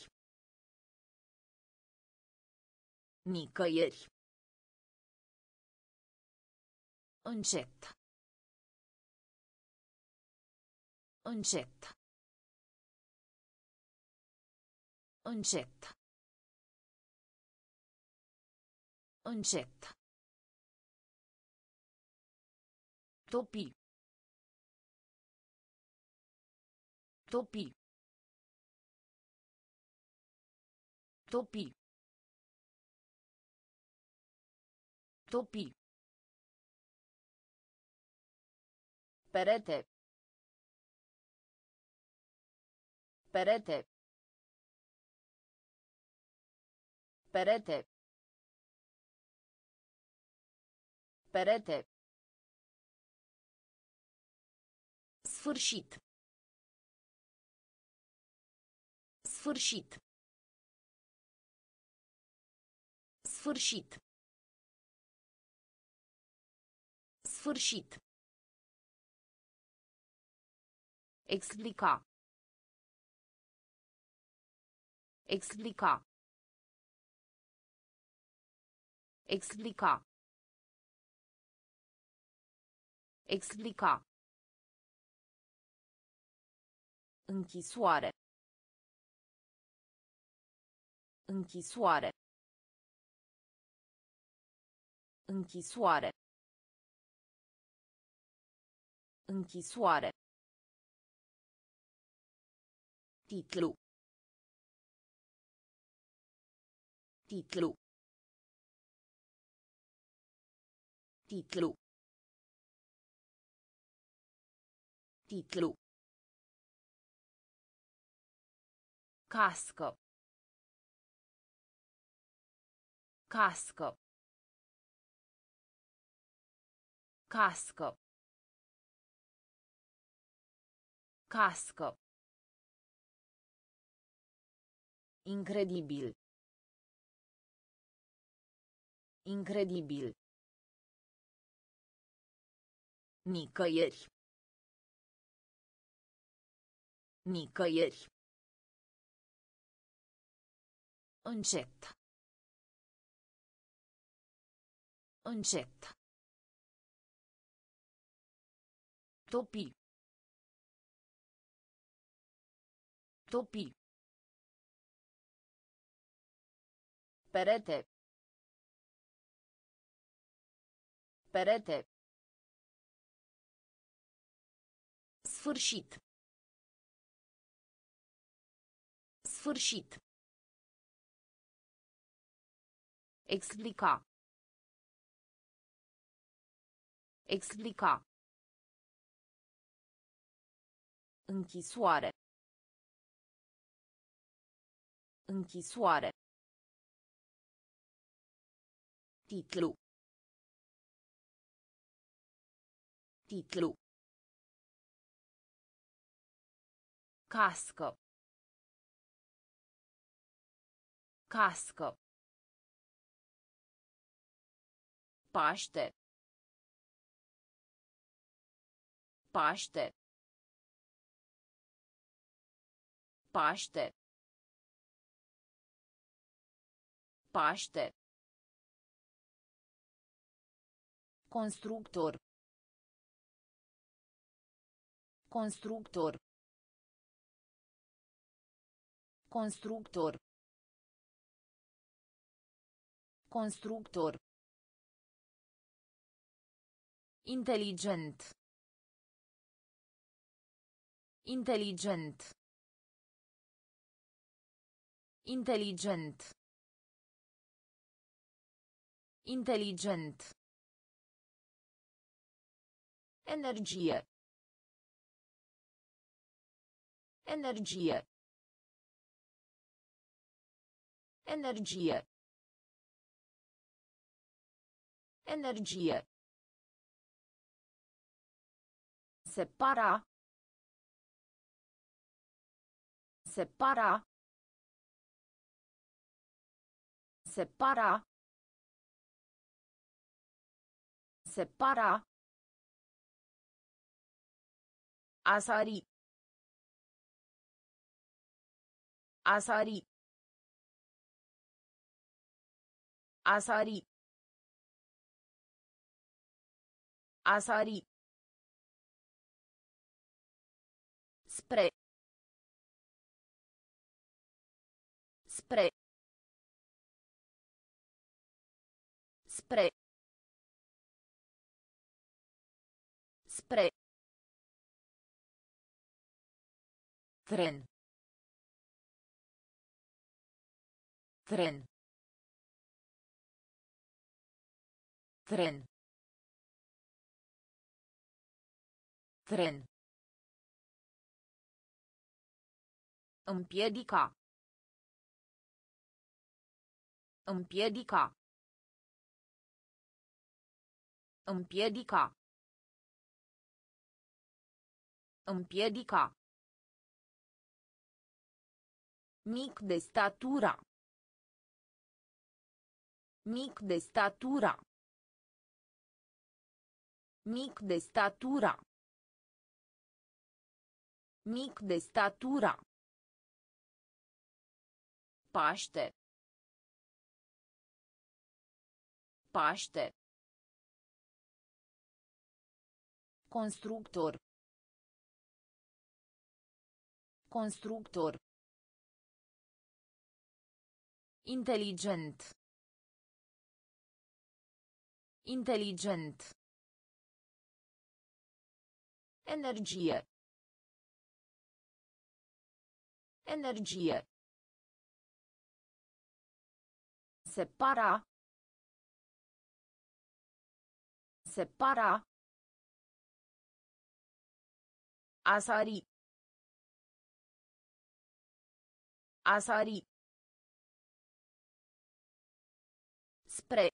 Nicăieri. Încet. Încet. Încet. Încet. Topi. Topi. Topi. Topi. Perete. Perete. Perete. Perete. Sfârșit. Sfârșit. Sfârșit. Sfârșit. Explica. Explica. Explica. Explica. Închisoare. Închisoare. Închisoare. Închisoare. Titlu. Titlu. Titlu. Titlu. Cască. Cască. Cască. Cască. Incredibil. Incredibil. Nicăieri. Nicăieri. Încet. Încet. Topi. Topi. Perete. Perete. Sfârșit. Sfârșit. Explica. Explica. Închisoare. Închisoare. Titlu. Titlu. Cască. Cască. Paște. Paște. Paște. Paște. Constructor. Constructor. Constructor. Constructor. Inteligent. Inteligent. Inteligent. Inteligent. Energie. Energie. Energie. Energie. Separa. Separa. Separa. Separa. Asari. Asari. Asari. Asari. Spre. Spre. Spre. Spre. Tren. Tren. Tren. Tren. Împiedica. Împiedica. Împiedica. Împiedica. Mic de statura. Mic de statura. Mic de statura. Mic de statura. Paște. Paște. Constructor. Constructor. Inteligent. Inteligent. Energie. Energie. Separa. Separa. Asari. Asari. Spre.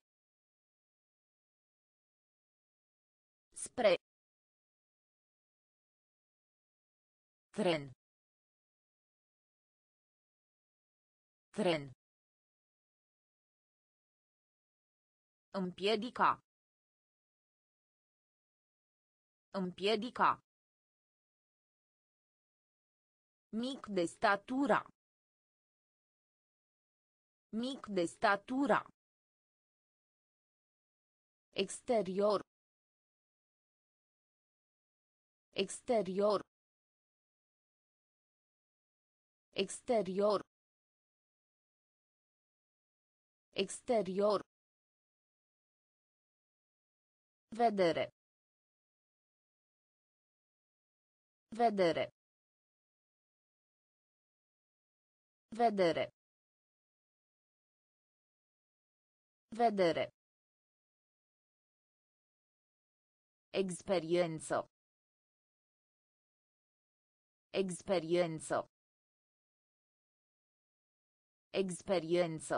Spre. Tren. Tren. Împiedica. Împiedica. Mic de statura. Mic de statura. Exterior. Exterior. Exterior. Exterior. Vedere. Vedere. Vedere. Vedere. Experiență. Experiență. Experiență.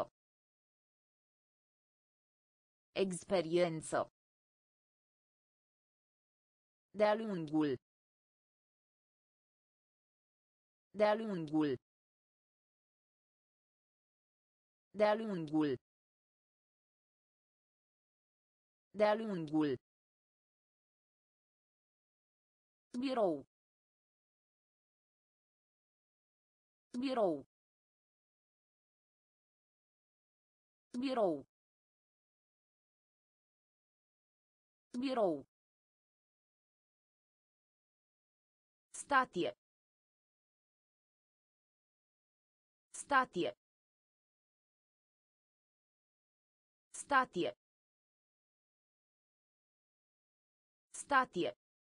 Experiență. De-a lungul. De-a lungul. De-a lungul. De-a lungul. Birou. Birou. Birou. Birou. Statie. Statie. Statie. Statie.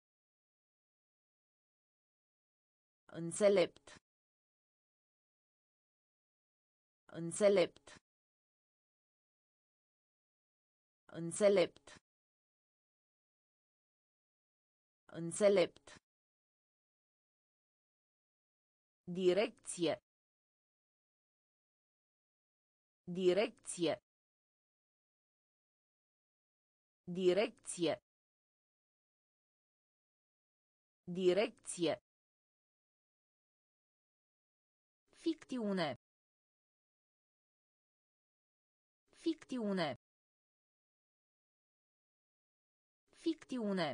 Înțelept. Înțelept. Înțelept. Înțelept. Direcție. Direcție. Direcție. Direcție. Ficțiune. Ficțiune. Ficțiune.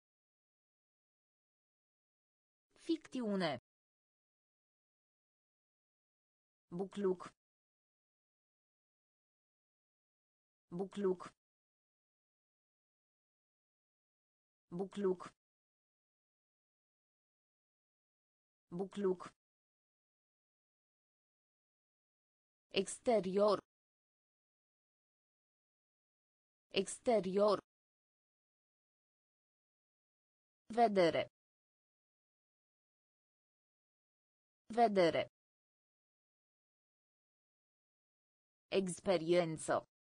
Ficțiune. Bucluc. Bucluc. Bucluc. Bucluc. Exterior. Exterior. Vedere. Vedere. Experiență.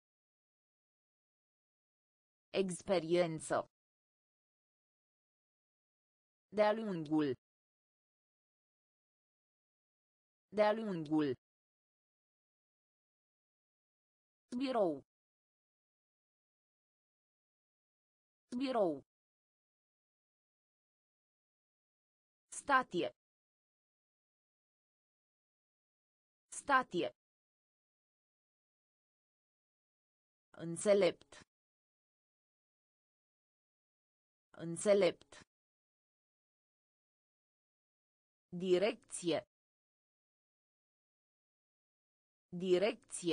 Experiență. De-a lungul. De-a lungul. Birou. Birou. Statie. Statie. Înțelept. Înțelept. Direcție. Direcție.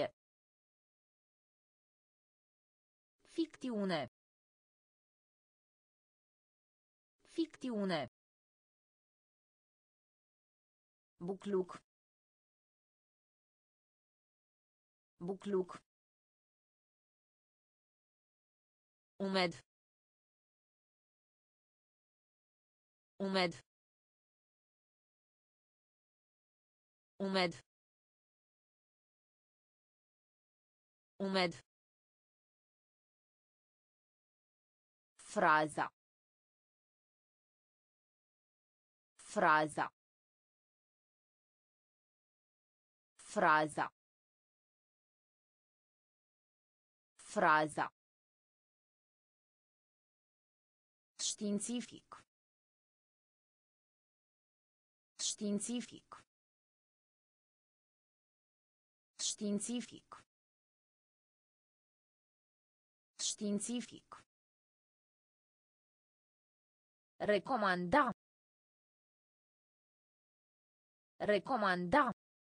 Ficțiune. Ficțiune. Bucluc. Bucluc. Umed. Umed. Umed. Umed. Fraza. Fraza. Fraza. Fraza. Științific. Științific. Științific. Științific. Recomanda. Recomanda.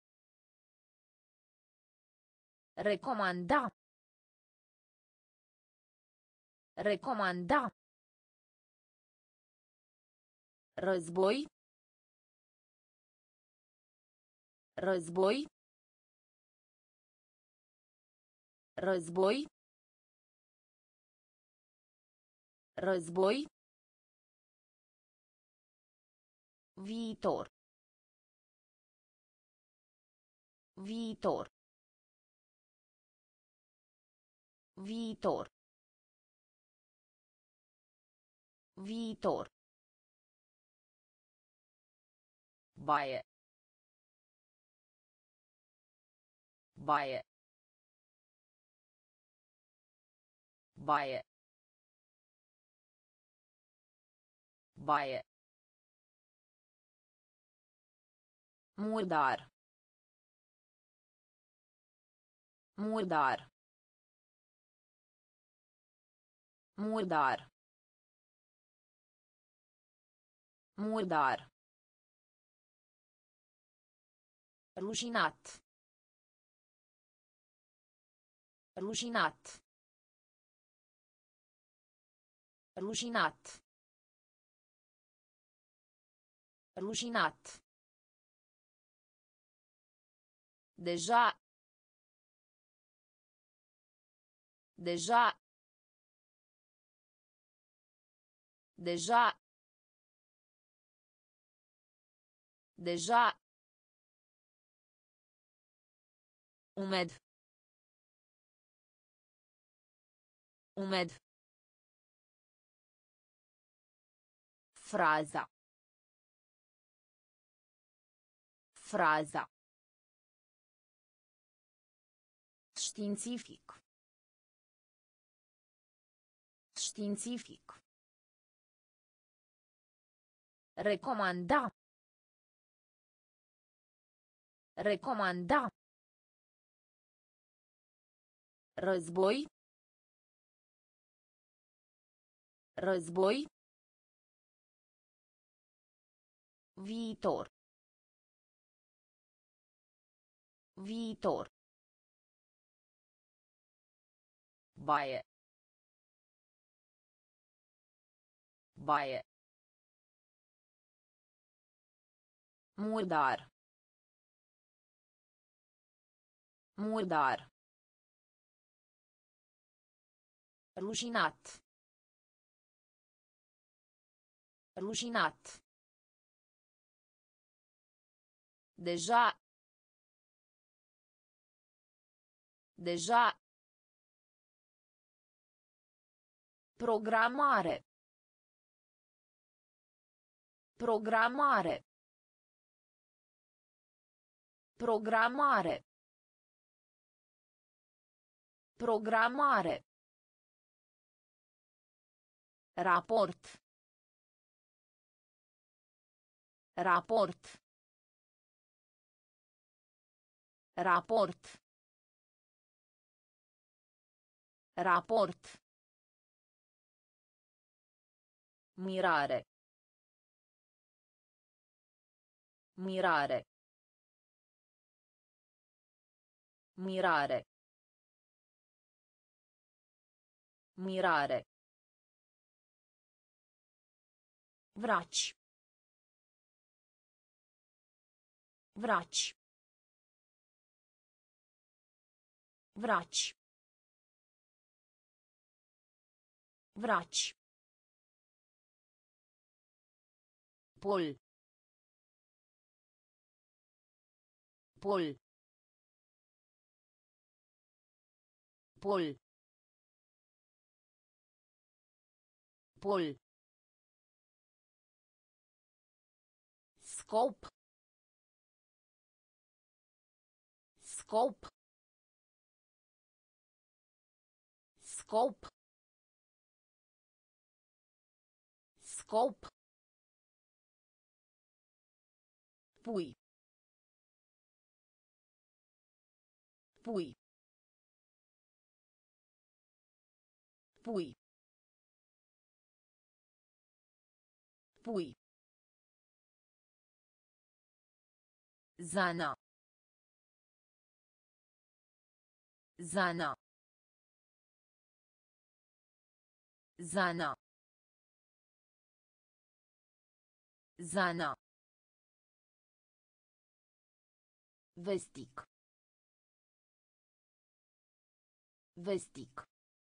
Recomanda. Recomanda. Război. Război. Război. Război. Viitor. Viitor. Viitor. Viitor. Baie. Baie. Baie. Baie. Murdar. Murdar. Murdar. Murdar. Rușinat. Rușinat. Rușinat. Rușinat. Deja. Deja. Deja. Deja. Umed. Umed. Fraza. Fraza. Științific. Științific. Recomanda. Recomanda. Război. Război. Viitor. Viitor. Baie. Baie. Murdar. Murdar. Rușinat. Rușinat. Deja. Deja. Programare. Programare. Programare. Programare. Raport. Raport. Raport. Raport. Mirare. Mirare. Mirare. Mirare. Vraci. Vraci. Vraci. Vraci. Pol. Pol. Pol. Pol. Scop. Scop. Scop. Scop. Pui. Pui. Pui. Pui. Zana. Zana. Zana. Zana. Vestic. Vestic.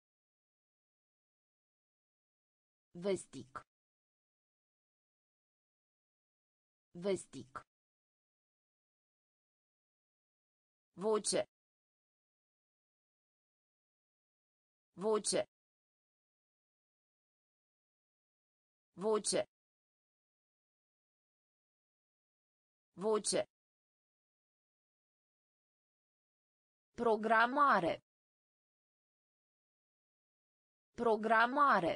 Vestic. Vestic. Voce. Voce. Voce. Voce. Programare. Programare.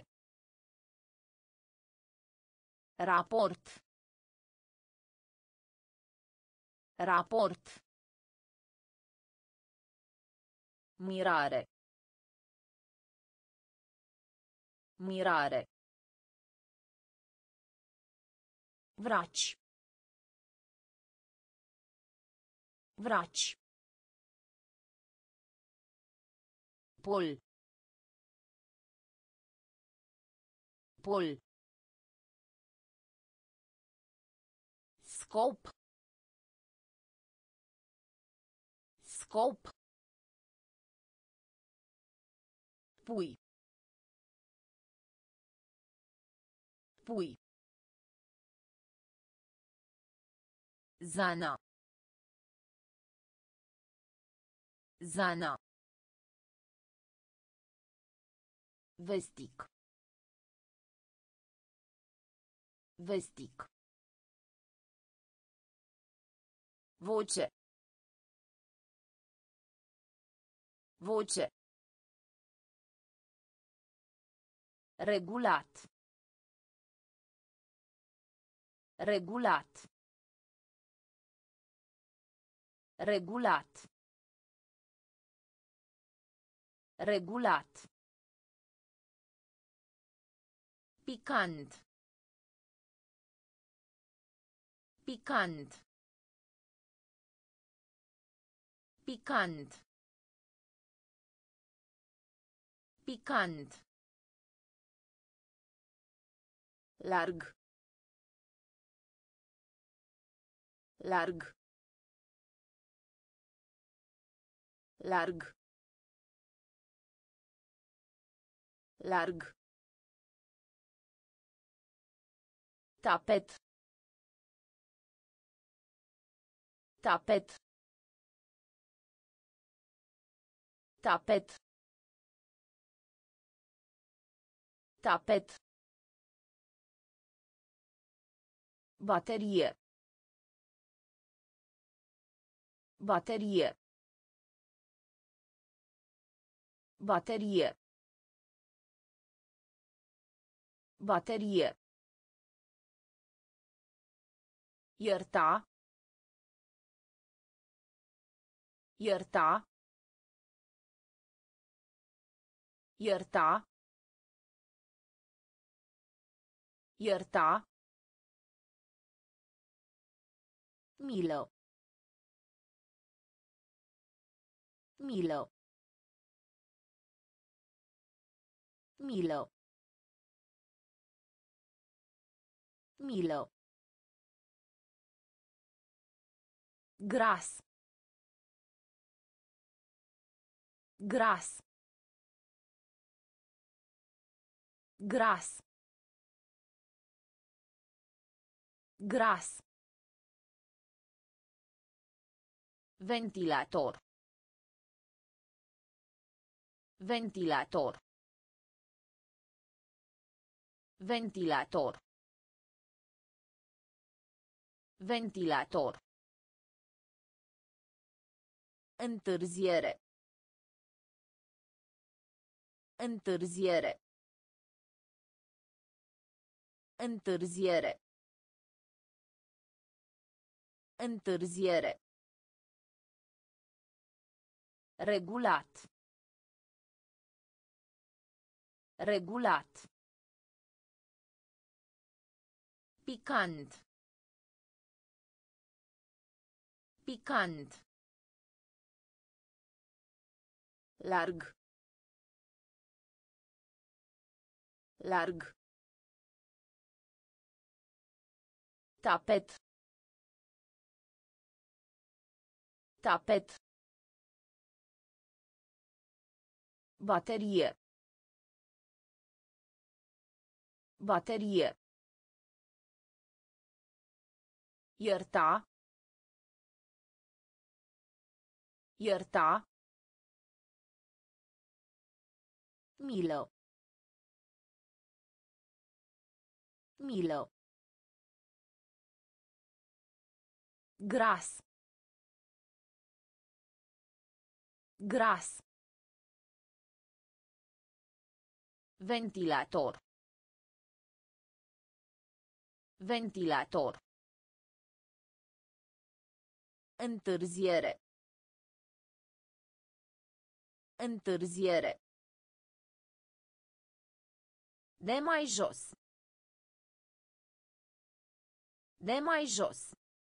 Raport. Raport. Mirare. Mirare. Vraci. Vraci. Pol. Pol. Scop. Scop. Pui. Pui. Zana. Zana. Vestic. Vestic. Voce. Voce. Regulat. Regulat. Regulat. Regulat. Picant. Picant. Picant. Picant. Larg. Larg. Larg. Larg. Tapet. Tapet. Tapet. Tapet. Baterie. Baterie. Baterie. Baterie. Ierta. Ierta. Ierta. Ierta. Milo. Milo. Milo. Milo. Gras. Gras. Gras. Gras. Ventilator. Ventilator. Ventilator. Ventilator. Întârziere. Întârziere. Întârziere. Întârziere. Regulat. Regulat. Picant. Picant. Larg. Larg. Tapet. Tapet. Baterie. Baterie. Ierta. Ierta. Milă. Milă. Gras. Gras. Ventilator. Ventilator. Întârziere. Întârziere. De mai jos. De mai jos.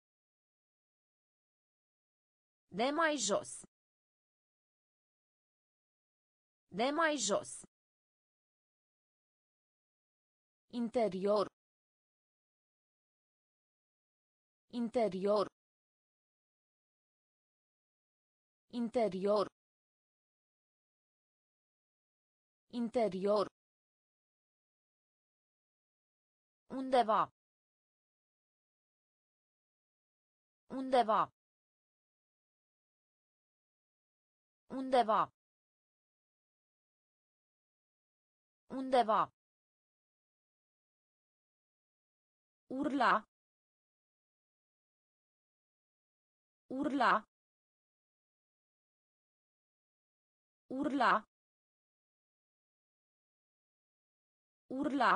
De mai jos. De mai jos. Interior. Interior. Interior. Interior. Undeva. Undeva. Undeva. Undeva. Urla. Urla. Urla. Urla.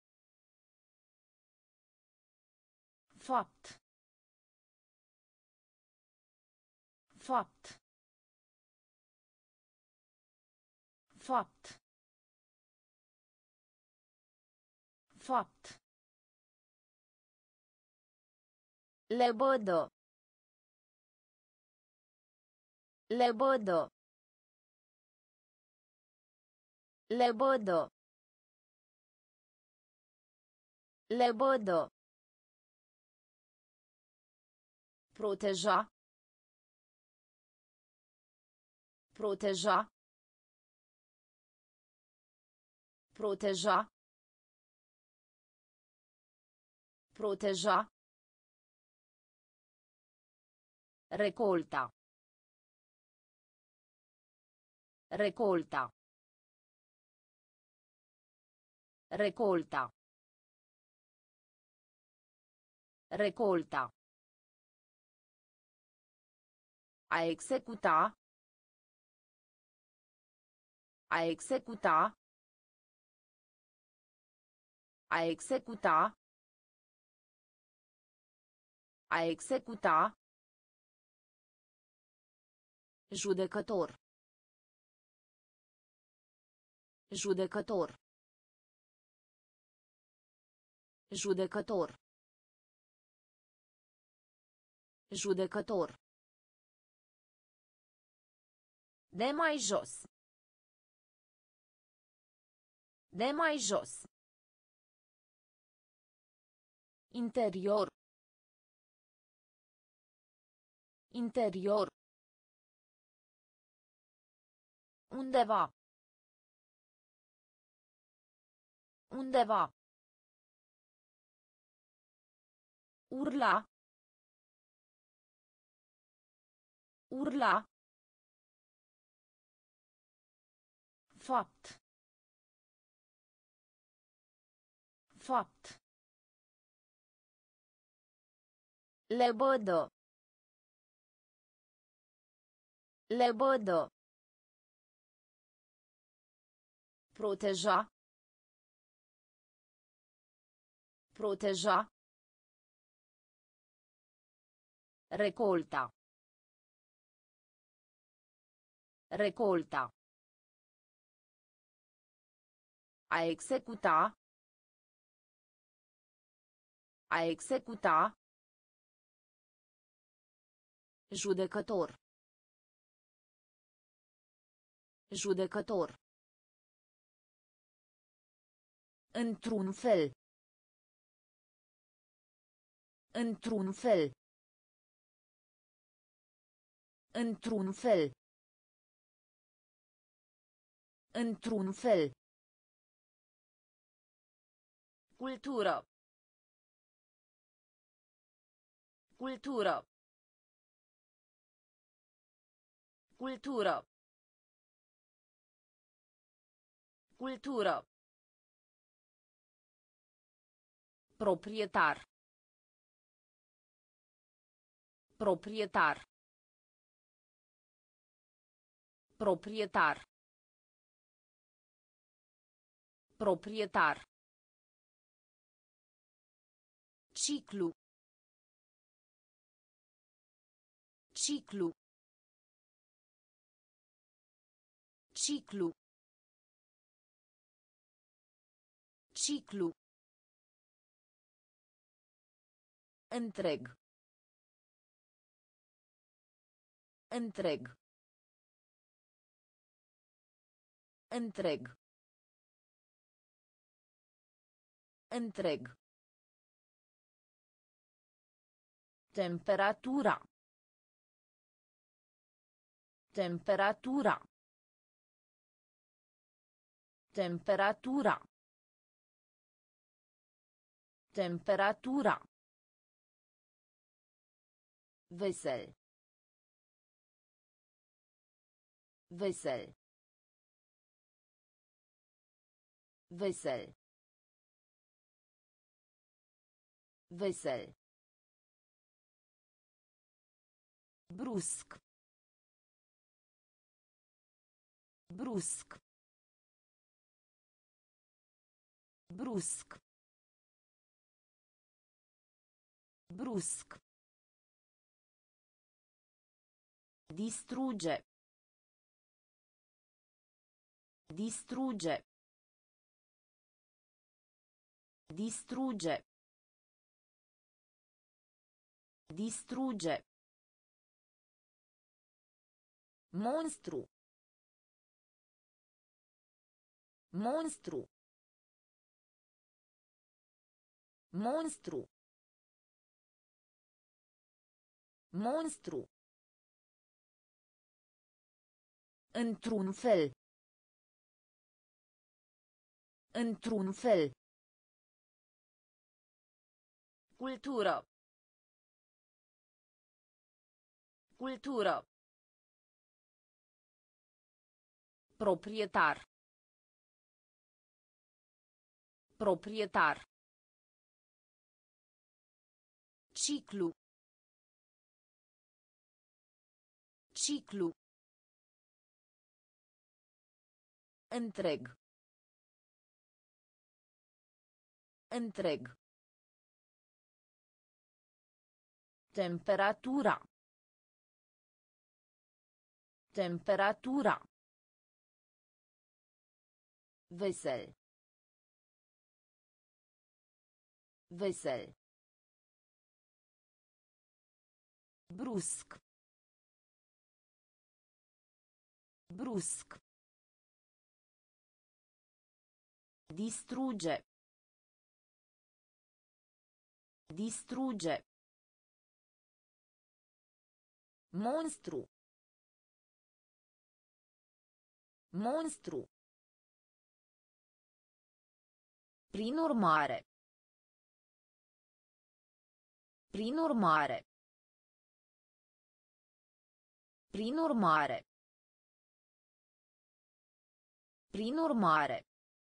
Fapt. Fapt. Fapt. Fapt. Lebădă. Lebădă. Lebădă. Lebădă. Proteja. Proteja. Proteja. Proteja. Recolta. Recolta. Recolta. Recolta. A executa. A executa. A executa. A executa. Judecător. Judecător. Judecător. Judecător. De mai jos. De mai jos. Interior. Interior. Undeva. Undeva. Urla. Urla. Fapt. Fapt. Lebădă. Lebădă. Proteja. Proteja. Recolta. Recolta. A executa. A executa. Judecător. Judecător. Într-un fel. Într-un fel. Într-un fel. Într-un fel. Cultură. Cultură. Cultură. Cultură. Proprietar. Proprietar. Proprietar. Proprietar. Ciclu. Ciclu. Ciclu. Ciclu. Întreg. Întreg. Întreg. Întreg. Temperatura. Temperatura. Temperatura. Temperatura. Vesel. Vesel. Vesel. Vesel. Brusc. Brusc. Brusc. Brusc. Distrugge. Distrugge. Distrugge. Distrugge. Monstru. Monstru. Monstru. Monstru. Într-un fel. Într-un fel. Cultură. Cultură. Proprietar. Proprietar. Ciclu. Ciclu. Întreg. Întreg. Temperatura. Temperatura. Vesel. Vesel. Brusc. Brusc. Distrugge. Distrugge. Monstru. Monstru. Prin urmare. Prin urmare. Prin urmare. Prin urmare.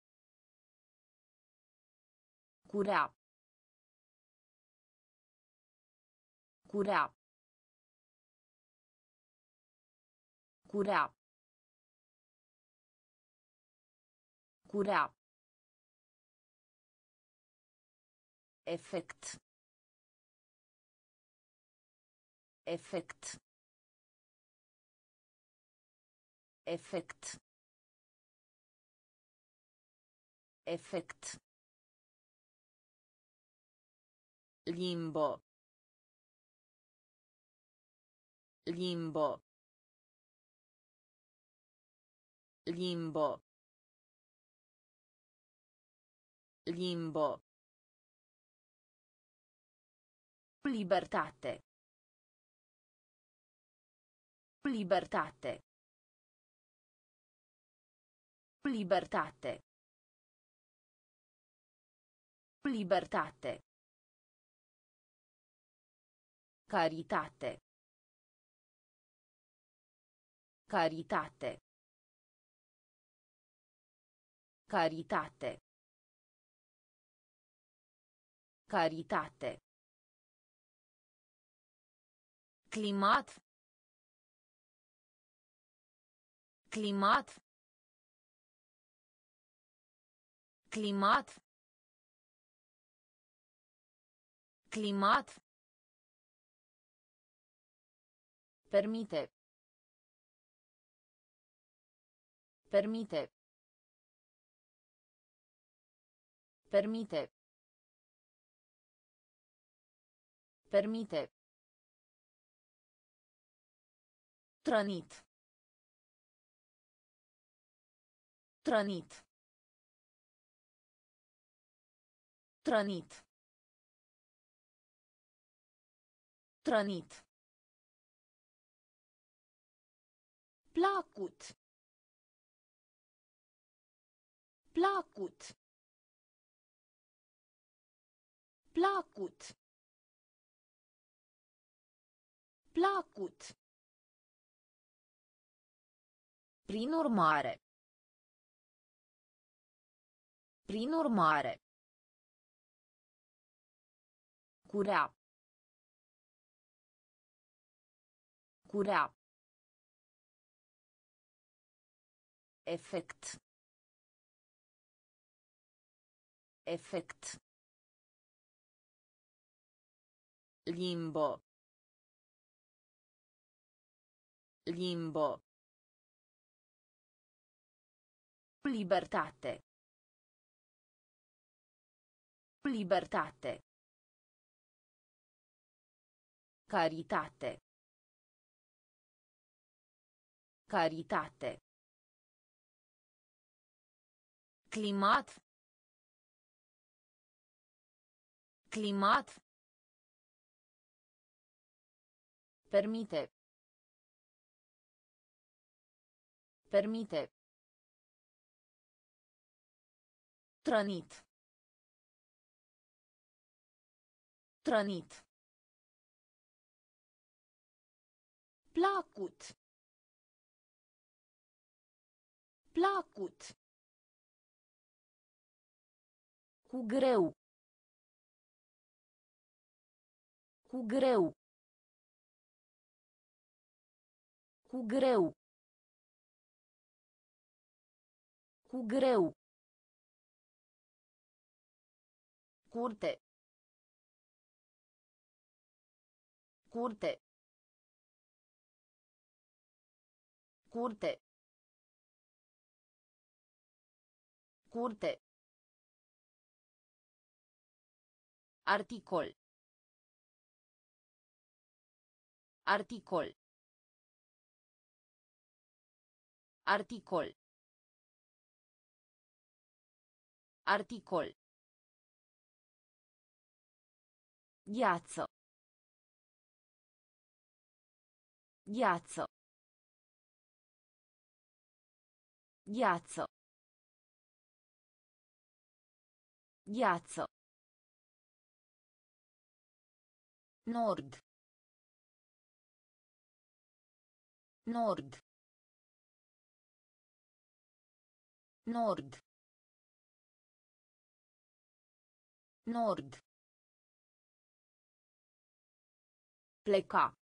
Curea. Curea. Curea. Curea. Efect. Efect. Efect. Efect. Limbo. Limbo. Limbo. Limbo. Libertate. Libertate. Libertate. Libertate. Caritate. Caritate. Caritate. Caritate. Climat. Climat. Climat. Climat. Permite. Permite. Permite. Permite. Trănit. Trănit. Trănit. Trănit. Placut. Placut. Placut. Placut. Prin urmare. Prin urmare. Curea. Curea. Efect. Efect. Limbo. Limbo. Libertate. Libertate. Caritate. Caritate. Climat. Climat. Permite. Permite. Trănit. Trănit. Placut. Placut. Cu greu. Cu greu. Cu greu. Cu greu. Curte. Curte. Curte. Curte. Articol. Articol. Articol. Articol. Ghiaccio. Ghiaccio. Ghiaccio. Ghiaccio. Nord. Nord. Nord. Nord. Pleca.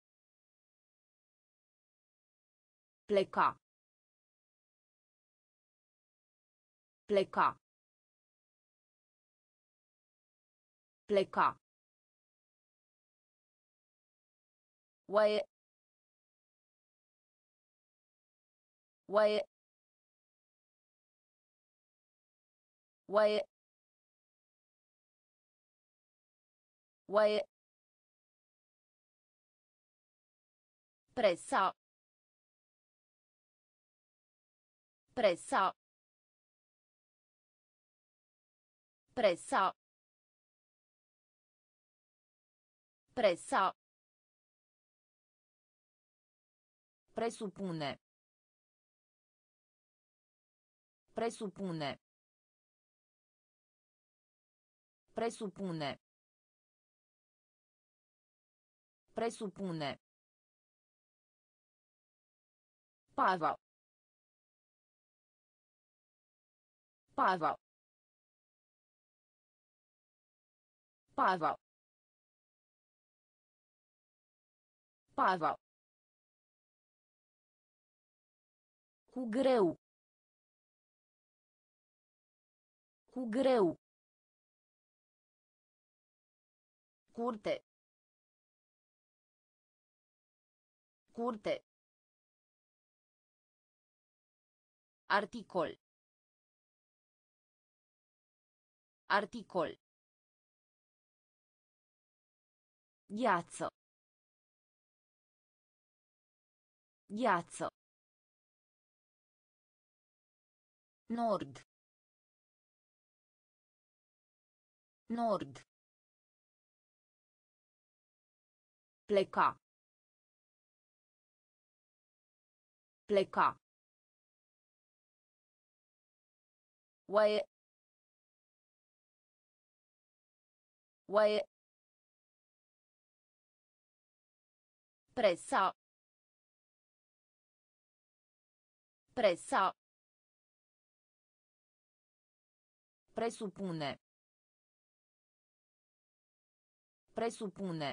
Pleca. Pleca. Pleca. Oaie. Oaie. Oaie. Oaie. Pressa. Pressa. Pressa. Pressa. Presupune. Presupune. Presupune. Presupune. Pava. Pava. Pava. Pava. Cu greu. Cu greu. Curte. Curte. Articol. Articol. Ghiaccio. Ghiaccio. Nord. Nord. Pleca. Pleca. Oaie. Oaie. Presa. Presa. Presupune. Presupune.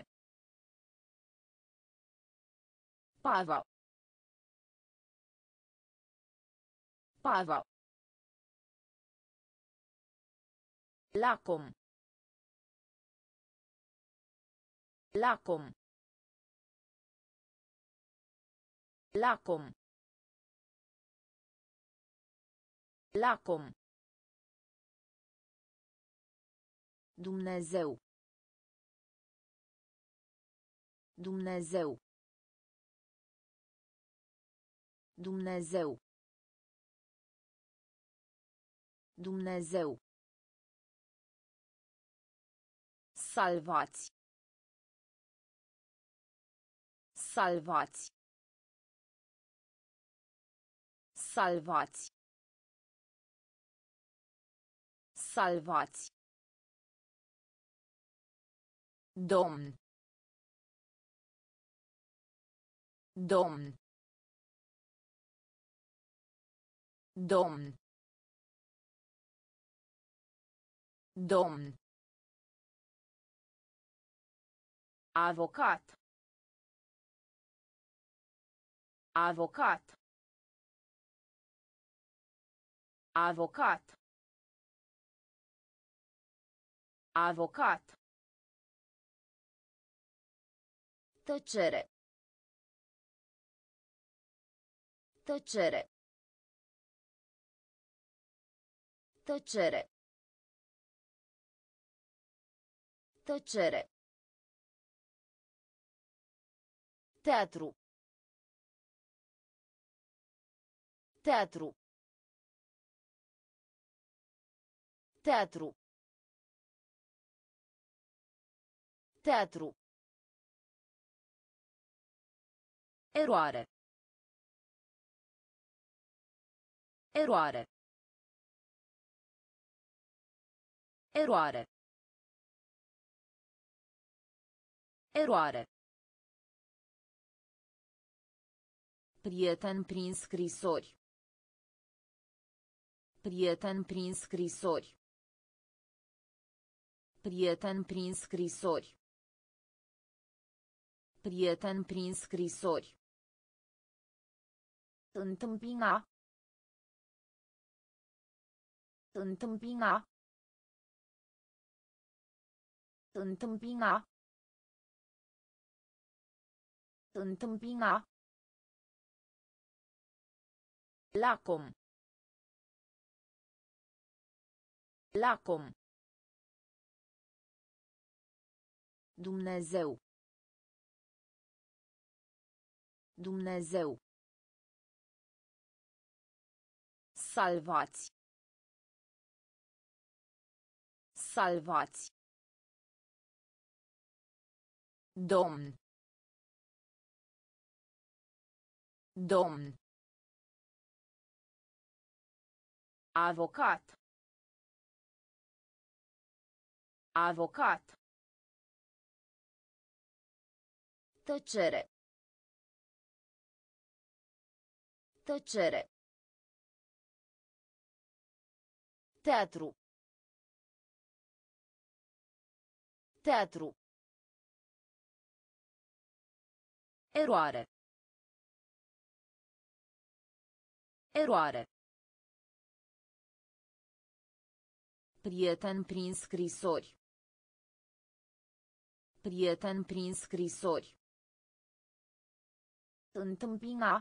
Pava. Pava. Lacom. Lacom. Lacom. Lacom. Dumnezeu. Dumnezeu. Dumnezeu. Dumnezeu. Salvați. Salvați. Salvați. Salvați. Domn. Domn. Domn. Domn. Avocat. Avocat. Avocat. Avocat. Tăcere. Tăcere. Tăcere. Tăcere. Teatru. Teatru. Teatru. Teatru. Eroare. Eroare. Eroare. Eroare. Prieten prin scrisori. Prieten prin scrisori. Prieten prin scrisori. Prieten prin scrisori. Întâmpina. Întâmpina. Întâmpina. Întâmpina. Lacom. Lacom. Dumnezeu. Dumnezeu. Salvați. Salvați. Domn. Domn. Avocat. Avocat. Tăcere. Tăcere. Teatru. Teatru. Eroare. Eroare. Prieten prin scrisori. Prieten prin scrisori. Întâmpina.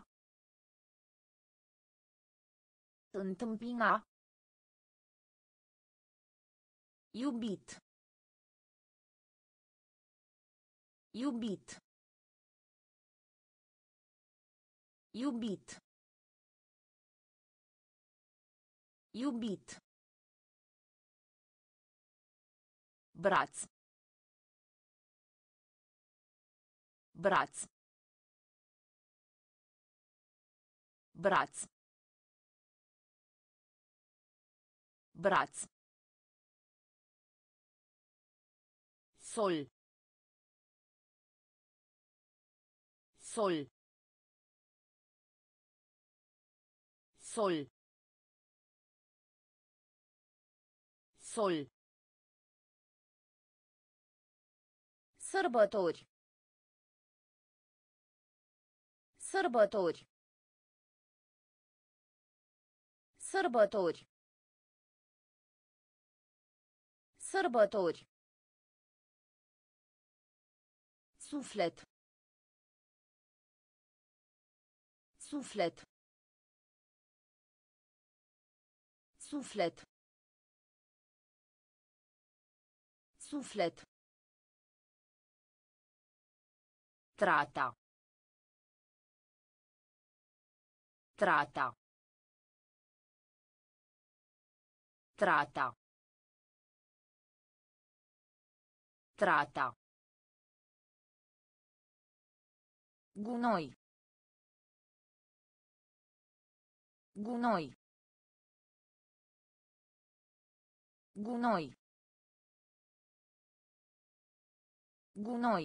Întâmpina. Iubit. Iubit. Iubit. Iubit. Braț. Braț. Braț. Braț. Sol. Sol. Sol. Sol. Sărbători. Sărbători. Sărbători. Sărbători. Suflet. Suflet. Suflet. Suflet. Trata. Trata. Trata. Trata. Gunoi. Gunoi. Gunoi. Gunoi.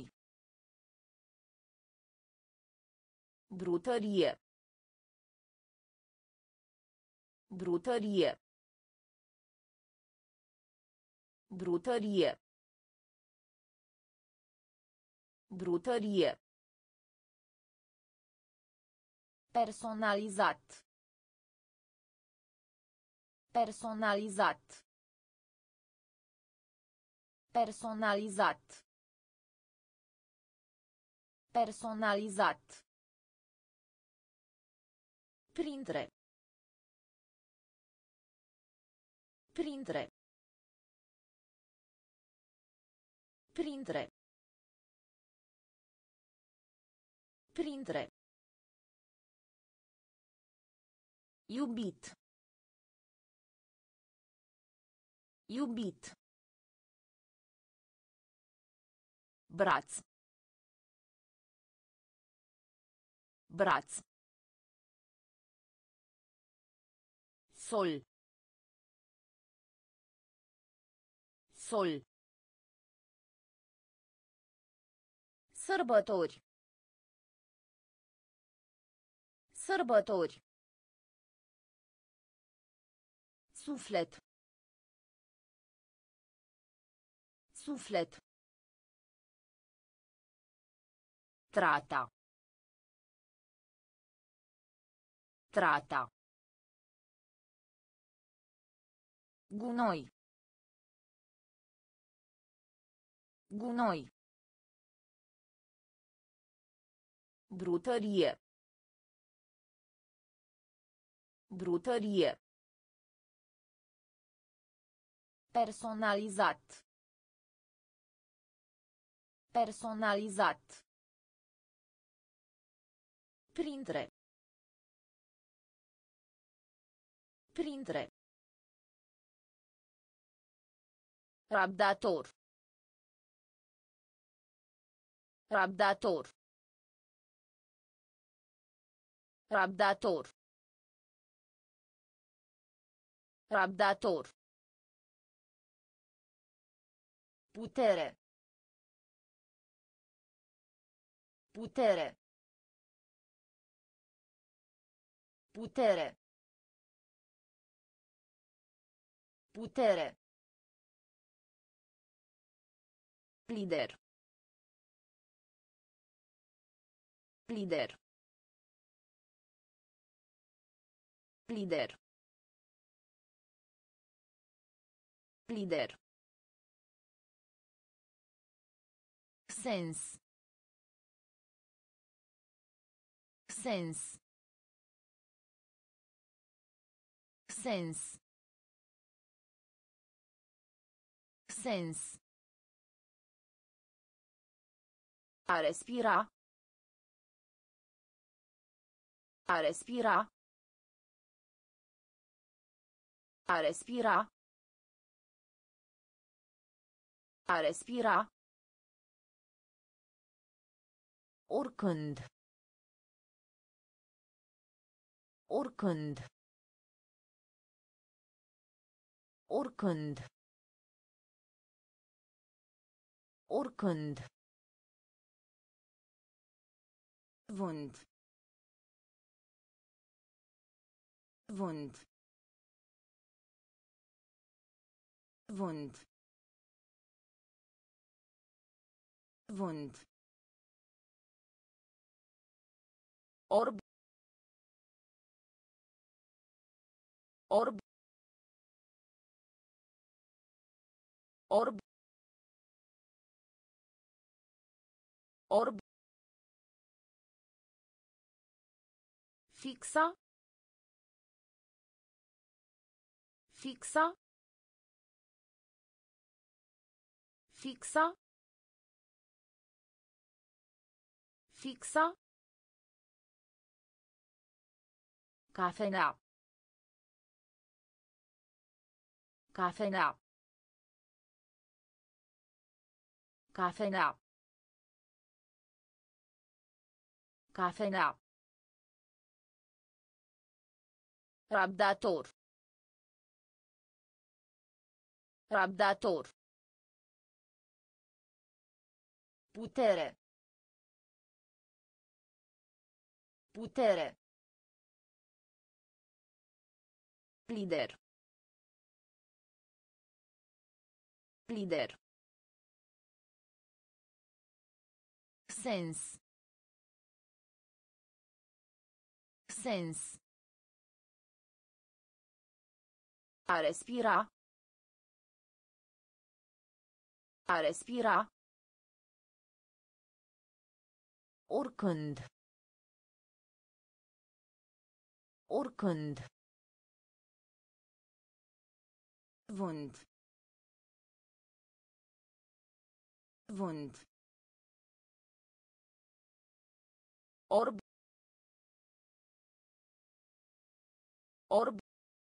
Brutărie. Brutărie. Brutărie. Brutărie. Personalizat. Personalizat. Personalizat. Personalizat. Printre. Printre. Printre. Printre. Iubit. Iubit. Braț. Braț. Sol. Sol. Sărbători. Sărbători. Suflet. Suflet. Trata. Trata. Gunoi. Gunoi. Brutărie. Brutărie. Personalizat. Personalizat. Printre. Printre. Rabdator. Rabdator. Rabdator. Rabdator. Putere. Putere. Putere. Putere. Lider. Lider. Lider. Lider. Sens. Sens. Sens. Sens. A respira. A respira. A respira. A respira. Oricând. Oricând. Oricând. Oricând. Vânt. Vânt. Vânt. Vânt. Orb. Orb. Orb. Orb. Fixa. Fixa. Fixa. Fixa. Cafenea. Cafenea. Cafenea. Cafenea. Rabdator. Rabdator. Putere. Putere. Lider. Lider. Sens. Sens. A respira. A respira. Oricând. Oricând. Vânt. Vânt. Orb. Orb.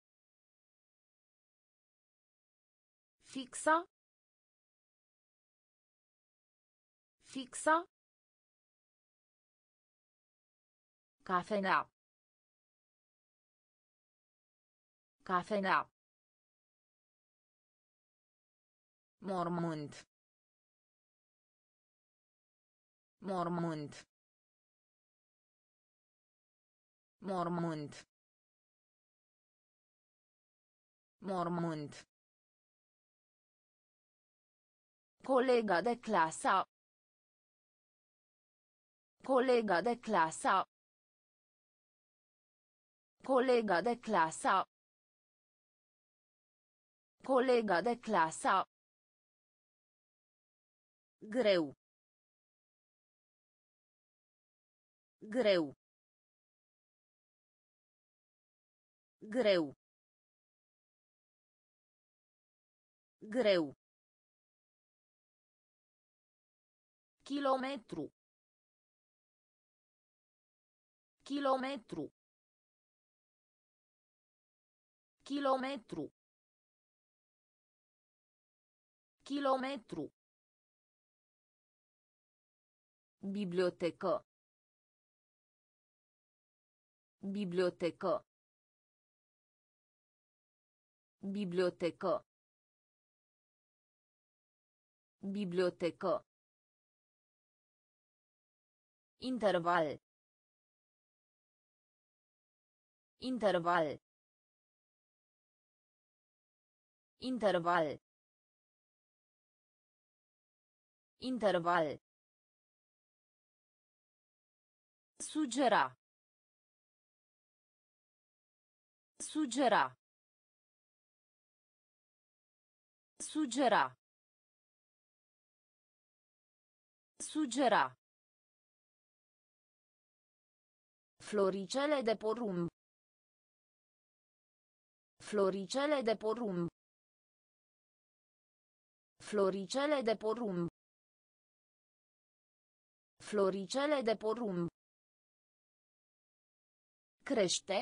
Fixa. Fixa. Cafenea. Cafenea. Mormânt. Mormânt. Mormânt. Mormânt. Colega de clasă. Colega de clasă. Colega de clasă. Colega de clasă. Greu. Greu. Greu. Greu. Kilometru. Kilometru. Kilometru. Kilometru. Bibliotecă. Bibliotecă. Bibliotecă. Bibliotecă. Interval. Interval. Interval. Interval. Sugera. Sugera. Sugera. Sugera. Floricele de porumb. Floricele de porumb. Floricele de porumb. Floricele de porumb. Crește.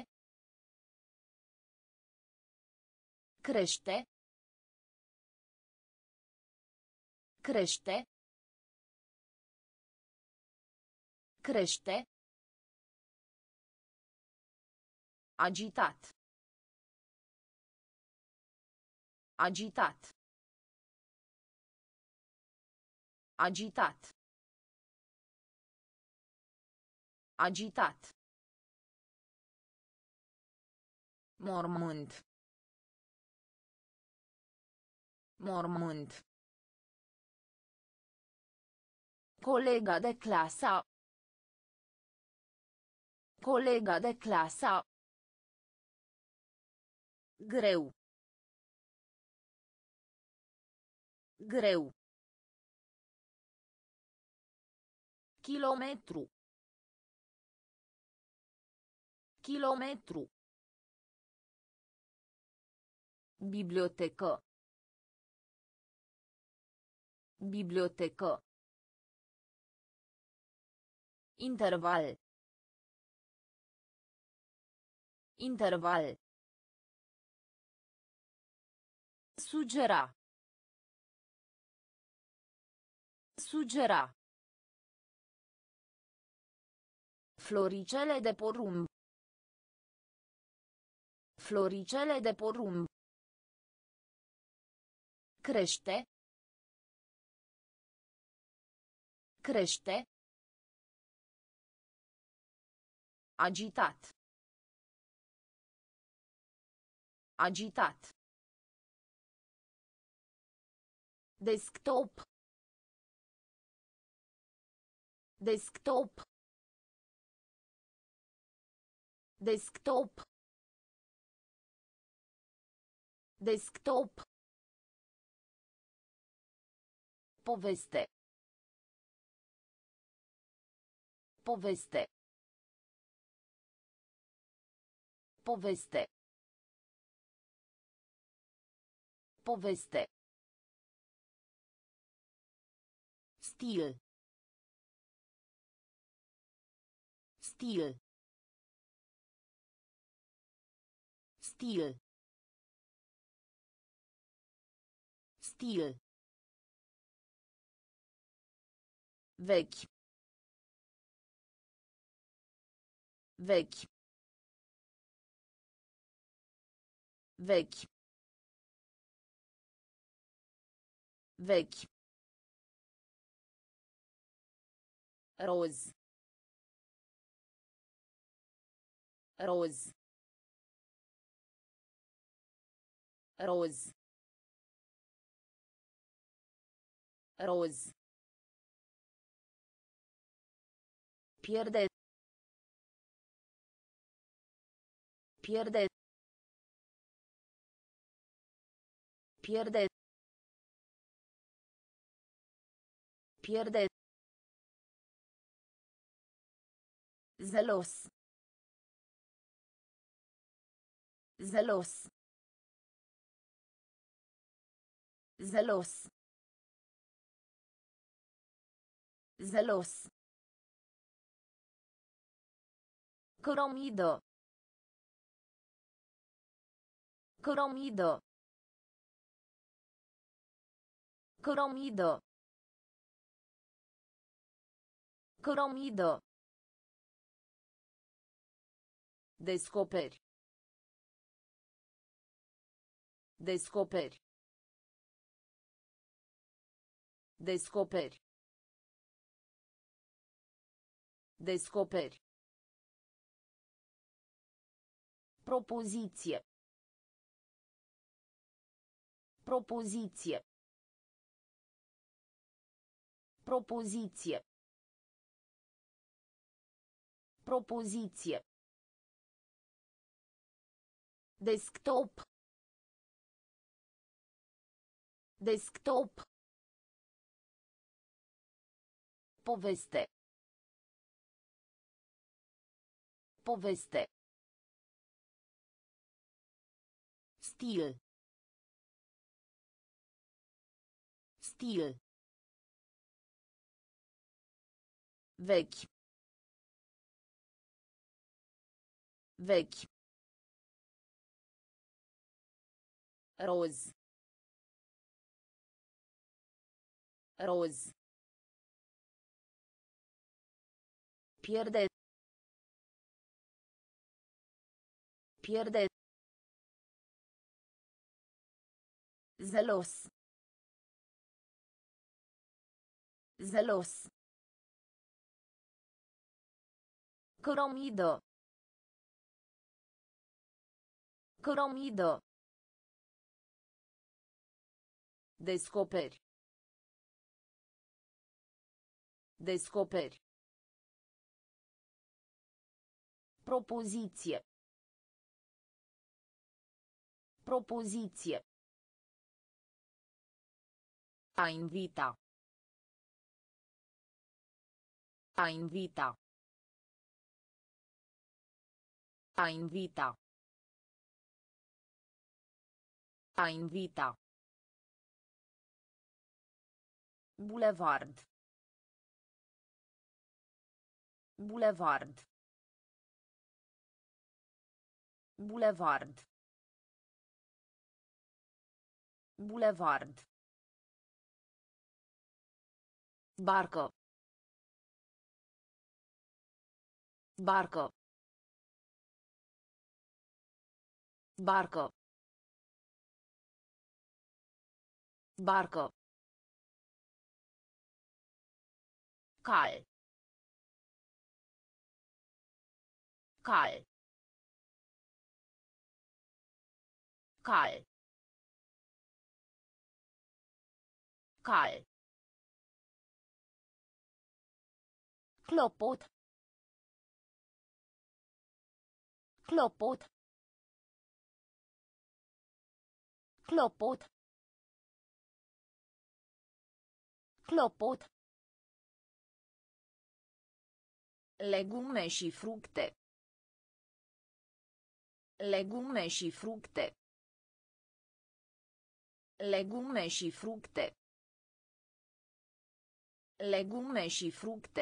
Crește. Crește. Crește. Agitat. Agitat. Agitat. Agitat. Mormânt. Mormânt. Colega de clasă. Colega de clasă. Greu. Greu. Kilometru. Kilometru. Bibliotecă. Bibliotecă. Interval. Interval. Sugera. Sugera. Floricele de porumb. Floricele de porumb. Crește. Crește. Agitat. Agitat. Desktop. Desktop. Desktop. Desktop. Poveste. Poveste. Poveste. Poveste. Stil. Stil. Stil. Stil. Vechi. Vechi. Vechi. Vechi. Roz. Roz. Roz. Roz. Pierde. Pierde. Pierde. Pierde. Zelos. Zelos. Zelos. Zelos. Cromidă. Cromidă. Cromidă. Cromidă. Descoperi. Descoperi. Descoperi. Descoperi. Propoziție. Propoziție. Propoziție. Propoziție. Desktop. Desktop. Poveste. Poveste. Stil. Stil. Vechi. Vechi. Roz. Roz. Pierde. Pierde. Zelos. Zelos. Cromidă. Cromidă. Descoperi. Descoperi. Propoziție. Propoziție. A invita. A invita. A invita. A invita. Bulevard. Bulevard. Bulevard. Bulevard. Barcă. Barcă. Barcă. Barcă. Cal. Cal. Cal. Cal. Clopot. Clopot. Clopot. Clopot. Legume și fructe. Legume și fructe. Legume și fructe. Legume și fructe.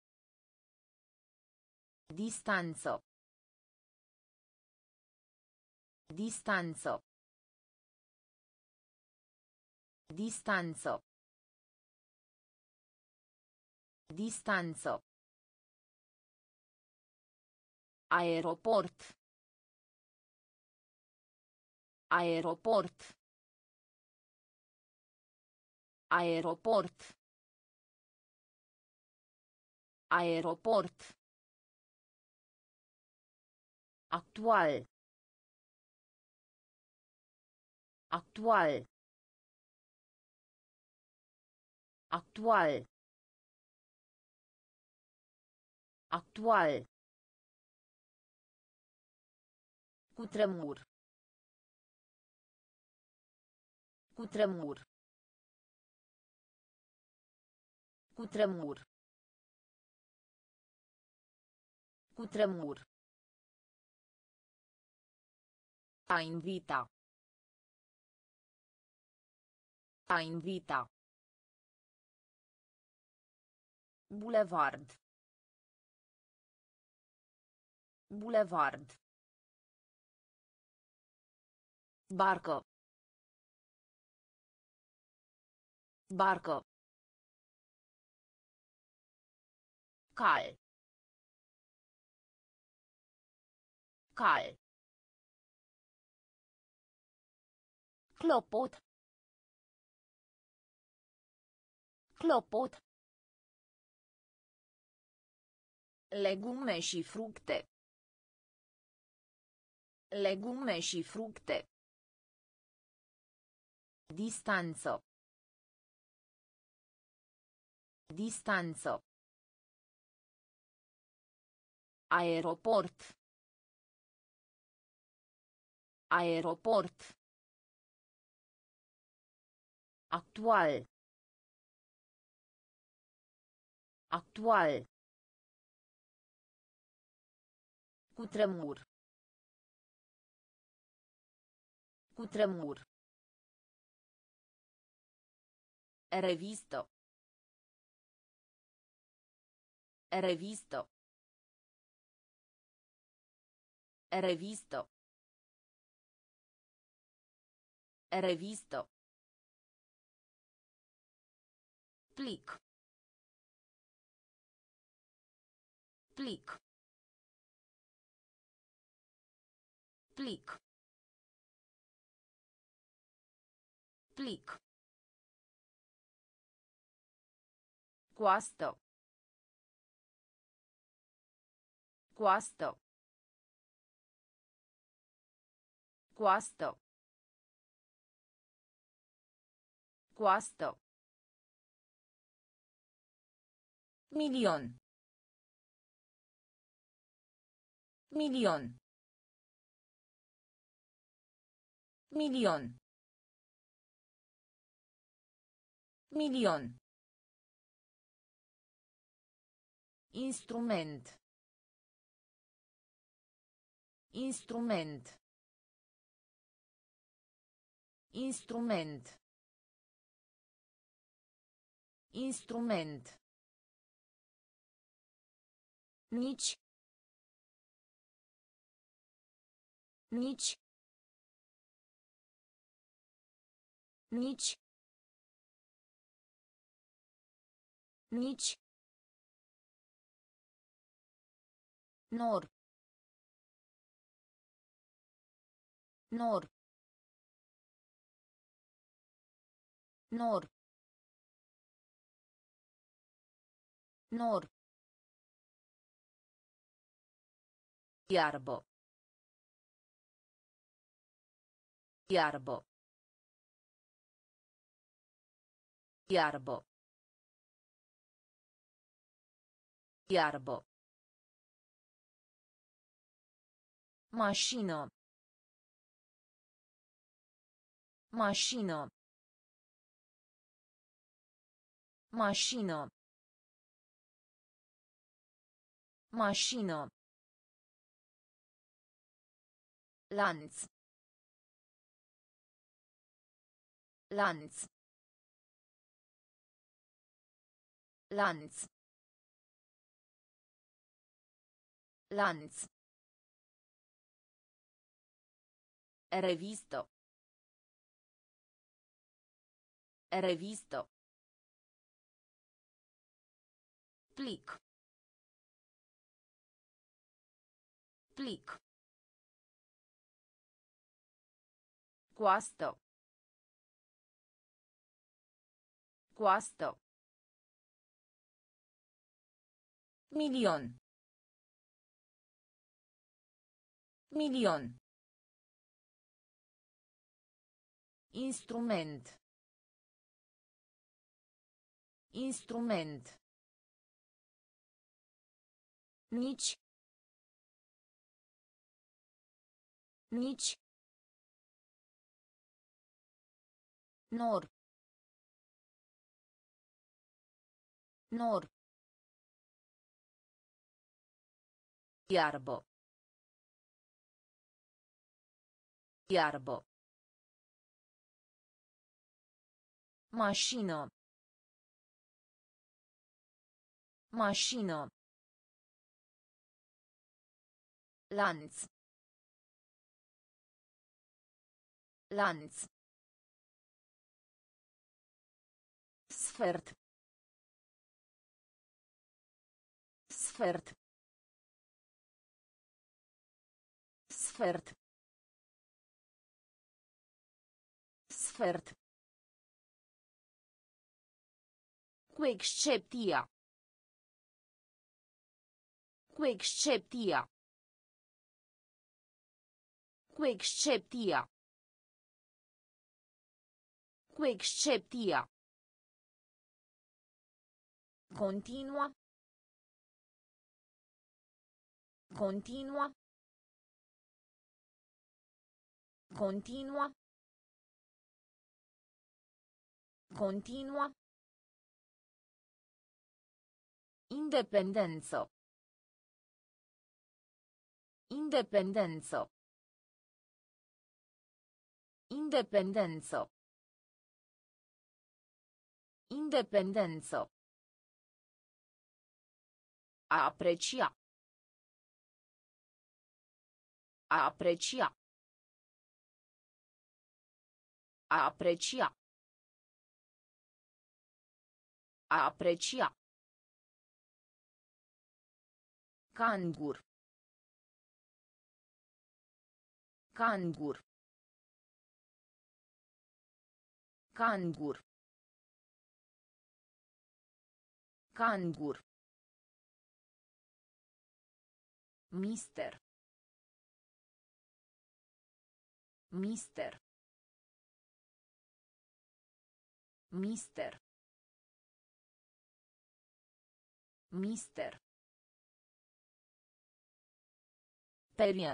Distanță. Distanță. Distanță. Distanță. Aeroport. Aeroport. Aeroport. Aeroport. Actual. Actual. Actual. Actual. Cutremur. Cutremur. Cutremur. Cutremur. A invita. A invita. Bulevard. Bulevard. Barcă. Barcă. Cal. Cal. Clopot. Clopot. Legume și fructe. Legume și fructe. Distanță. Distanță. Aeroport. Aeroport. Actual. Actual. Cutremur. Cutremur. Revistă. Revistă. Revistă. Revistă. Plic. Plic. Plic. Plic. Coastă. Coastă. Coastă. Coastă. Milion. Milion. Milion. Milion. Instrument. Instrument. Instrument. Instrument. Nici. Nici. Nici. Nici. Nor. Nor. Nor. Nor. Iarbă. Iarbă. Iarbă. Iarbă. Mașină. Mașină. Mașină. Mașină. Lanț. Lanț. Lanț. Lanț. Revistă. Revistă. Plic. Plic. Coastă. Coastă. Milion. Milion. Instrument. Instrument. Nici. Nici. Nor. Nor. Iarbă. Iarbă. Mașină. Mașină. Lanț. Lanț. Sfert. Sfert. Sfert. Sfert. Cu excepția. Cu excepția. Cu excepția. Cu excepția. Continua. Continua. Continua. Continua. Independență. Independență. Independență. Independență. A aprecia. A aprecia. A aprecia. A aprecia. Cangur. Cangur. Cangur. Cangur. Mister. Mister. Mister. Mister. Perie.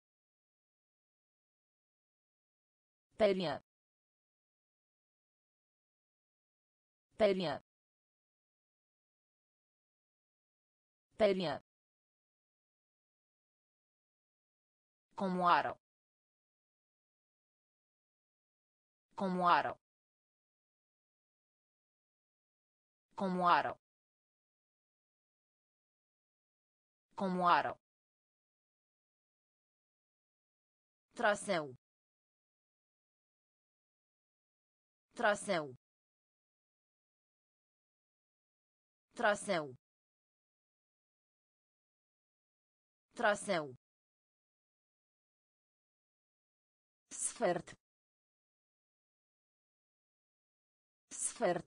Perie. Perie. Perie. Comoară. Comoară. Comoară. Comoară. Traseu. Traseu. Traseu. Traseu. Sfert. Sfert.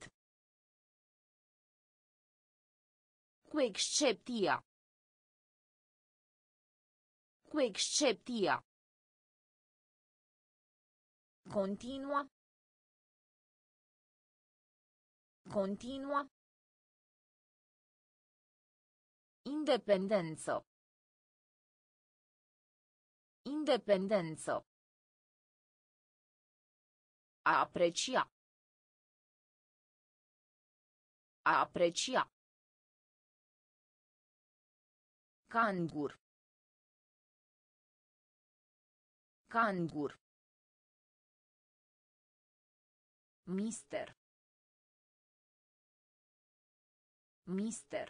Cu excepția. Cu excepția. Continua. Continua. Independență. Independență. A aprecia. A aprecia. Cangur. Cangur. Mister. Mister.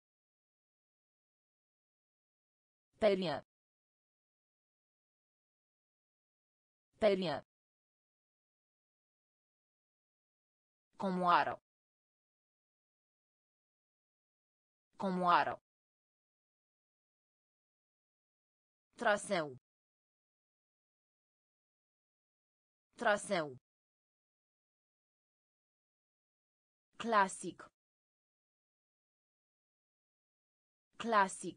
Perie. Perie. Comoară. Comoară. Traseu. Traseu. Clasic. Clasic.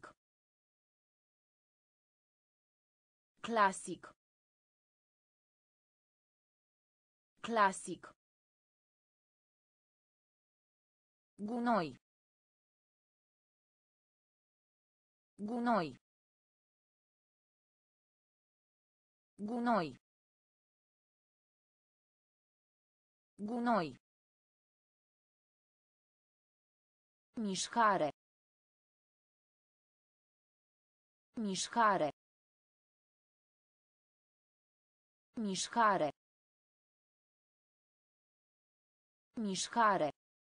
Clasic. Clasic. Gunoi. Gunoi. Gunoi. Gunoi. Mișcare. Mișcare. Mișcare. Mișcare.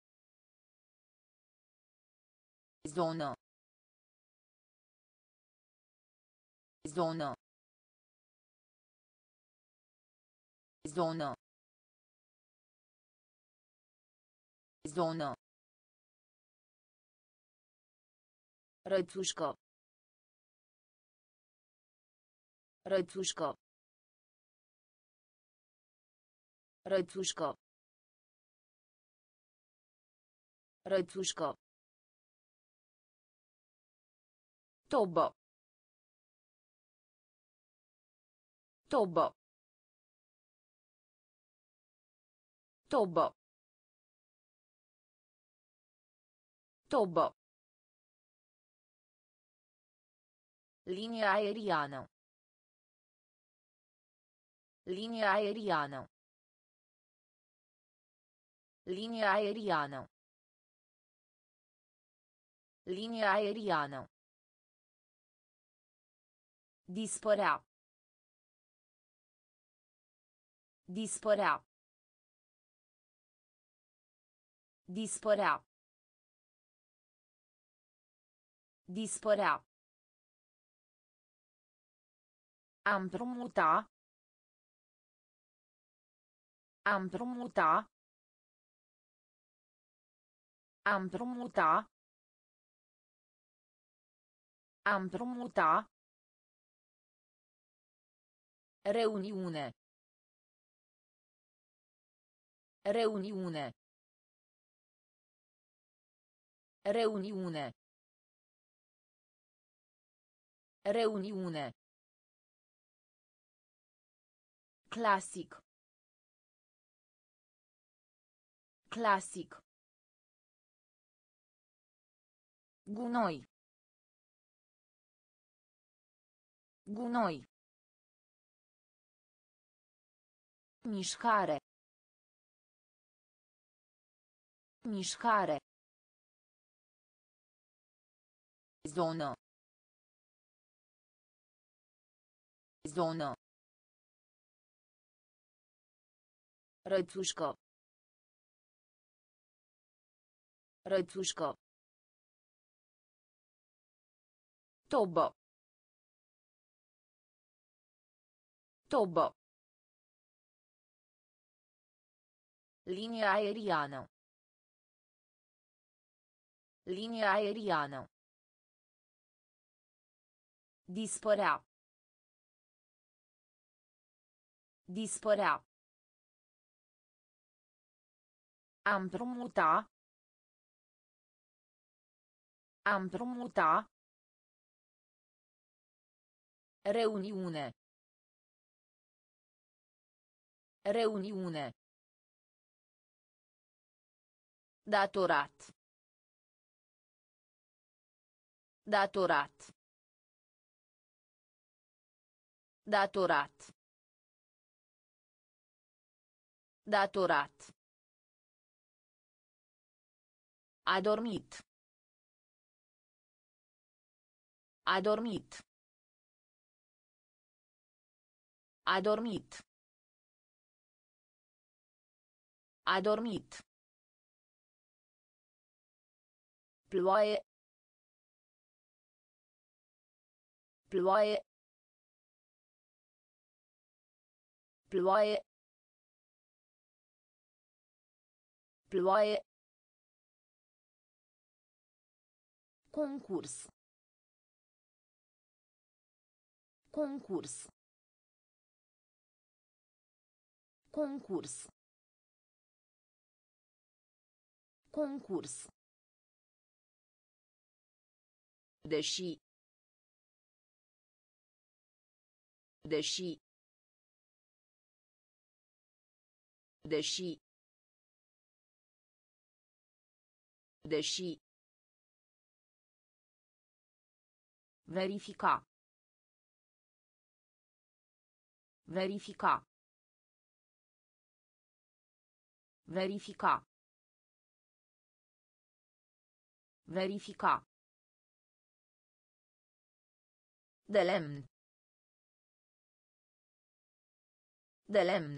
Zonă. Zonă. Zonă. Zonă. Rățușcă. Rățușcă. Rățușcă. Rățușcă. Tobă. Tobă. Tobă. Tobă. Linie aeriană. Linie aeriană. Linie aeriană. Linie aeriană. Dispărea. Dispărea. Dispărea. Dispărea. Am împrumuta. Am împrumuta. Am împrumuta. Am împrumuta. Reuniune. Reuniune. Reuniune. Reuniune. Clasic. Clasic. Gunoi. Gunoi. Mișcare. Mișcare. Zonă. Zonă. Rățușcă. Rățușcă. Tobă. Tobă. Linie aeriană. Linie aeriană. Dispărea. Dispărea. Am împrumuta. Am împrumuta. Reuniune. Reuniune. Datorat. Datorat. Datorat. Datorat. A dormit. A dormit. A dormit. A dormit. Ploaie. Ploaie. Ploaie. Ploaie. Concurs. Concurs. Concurs. Concurs. Deși. Deși. Deși. Deși. Verifica. Verifica. Verifica. Verifica. De lemn. De lemn.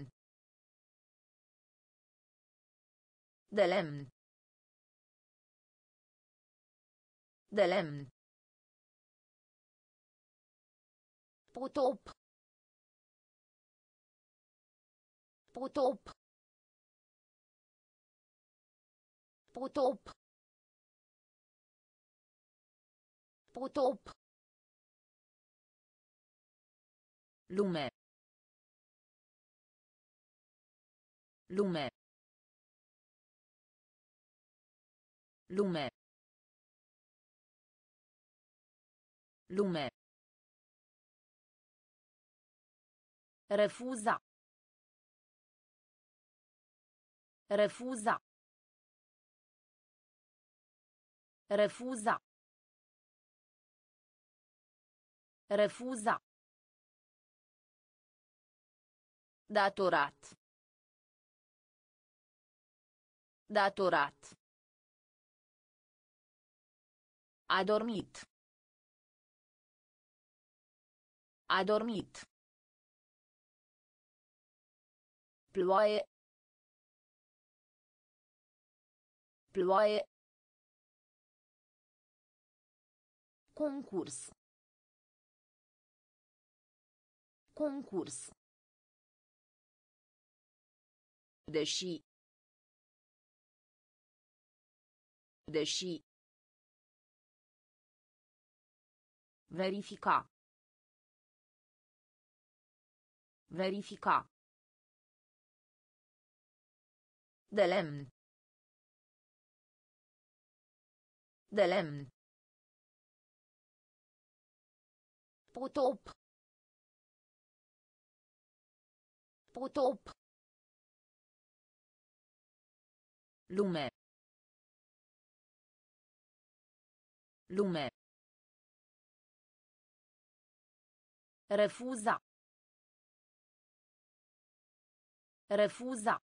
De lemn. De lemn. Potop. Potop. Potop. Potop. Lume. Lume. Lume. Lume. Refuza. Refuza. Refuza. Refuza. Datorat. Datorat. A dormit. A dormit. Ploaie. Ploaie. Concurs. Concurs. Deși. Deși. Verifica. Verifica. De lemn. De lemn. Potop. Potop. Lume. Lume. Refuza. Refuza.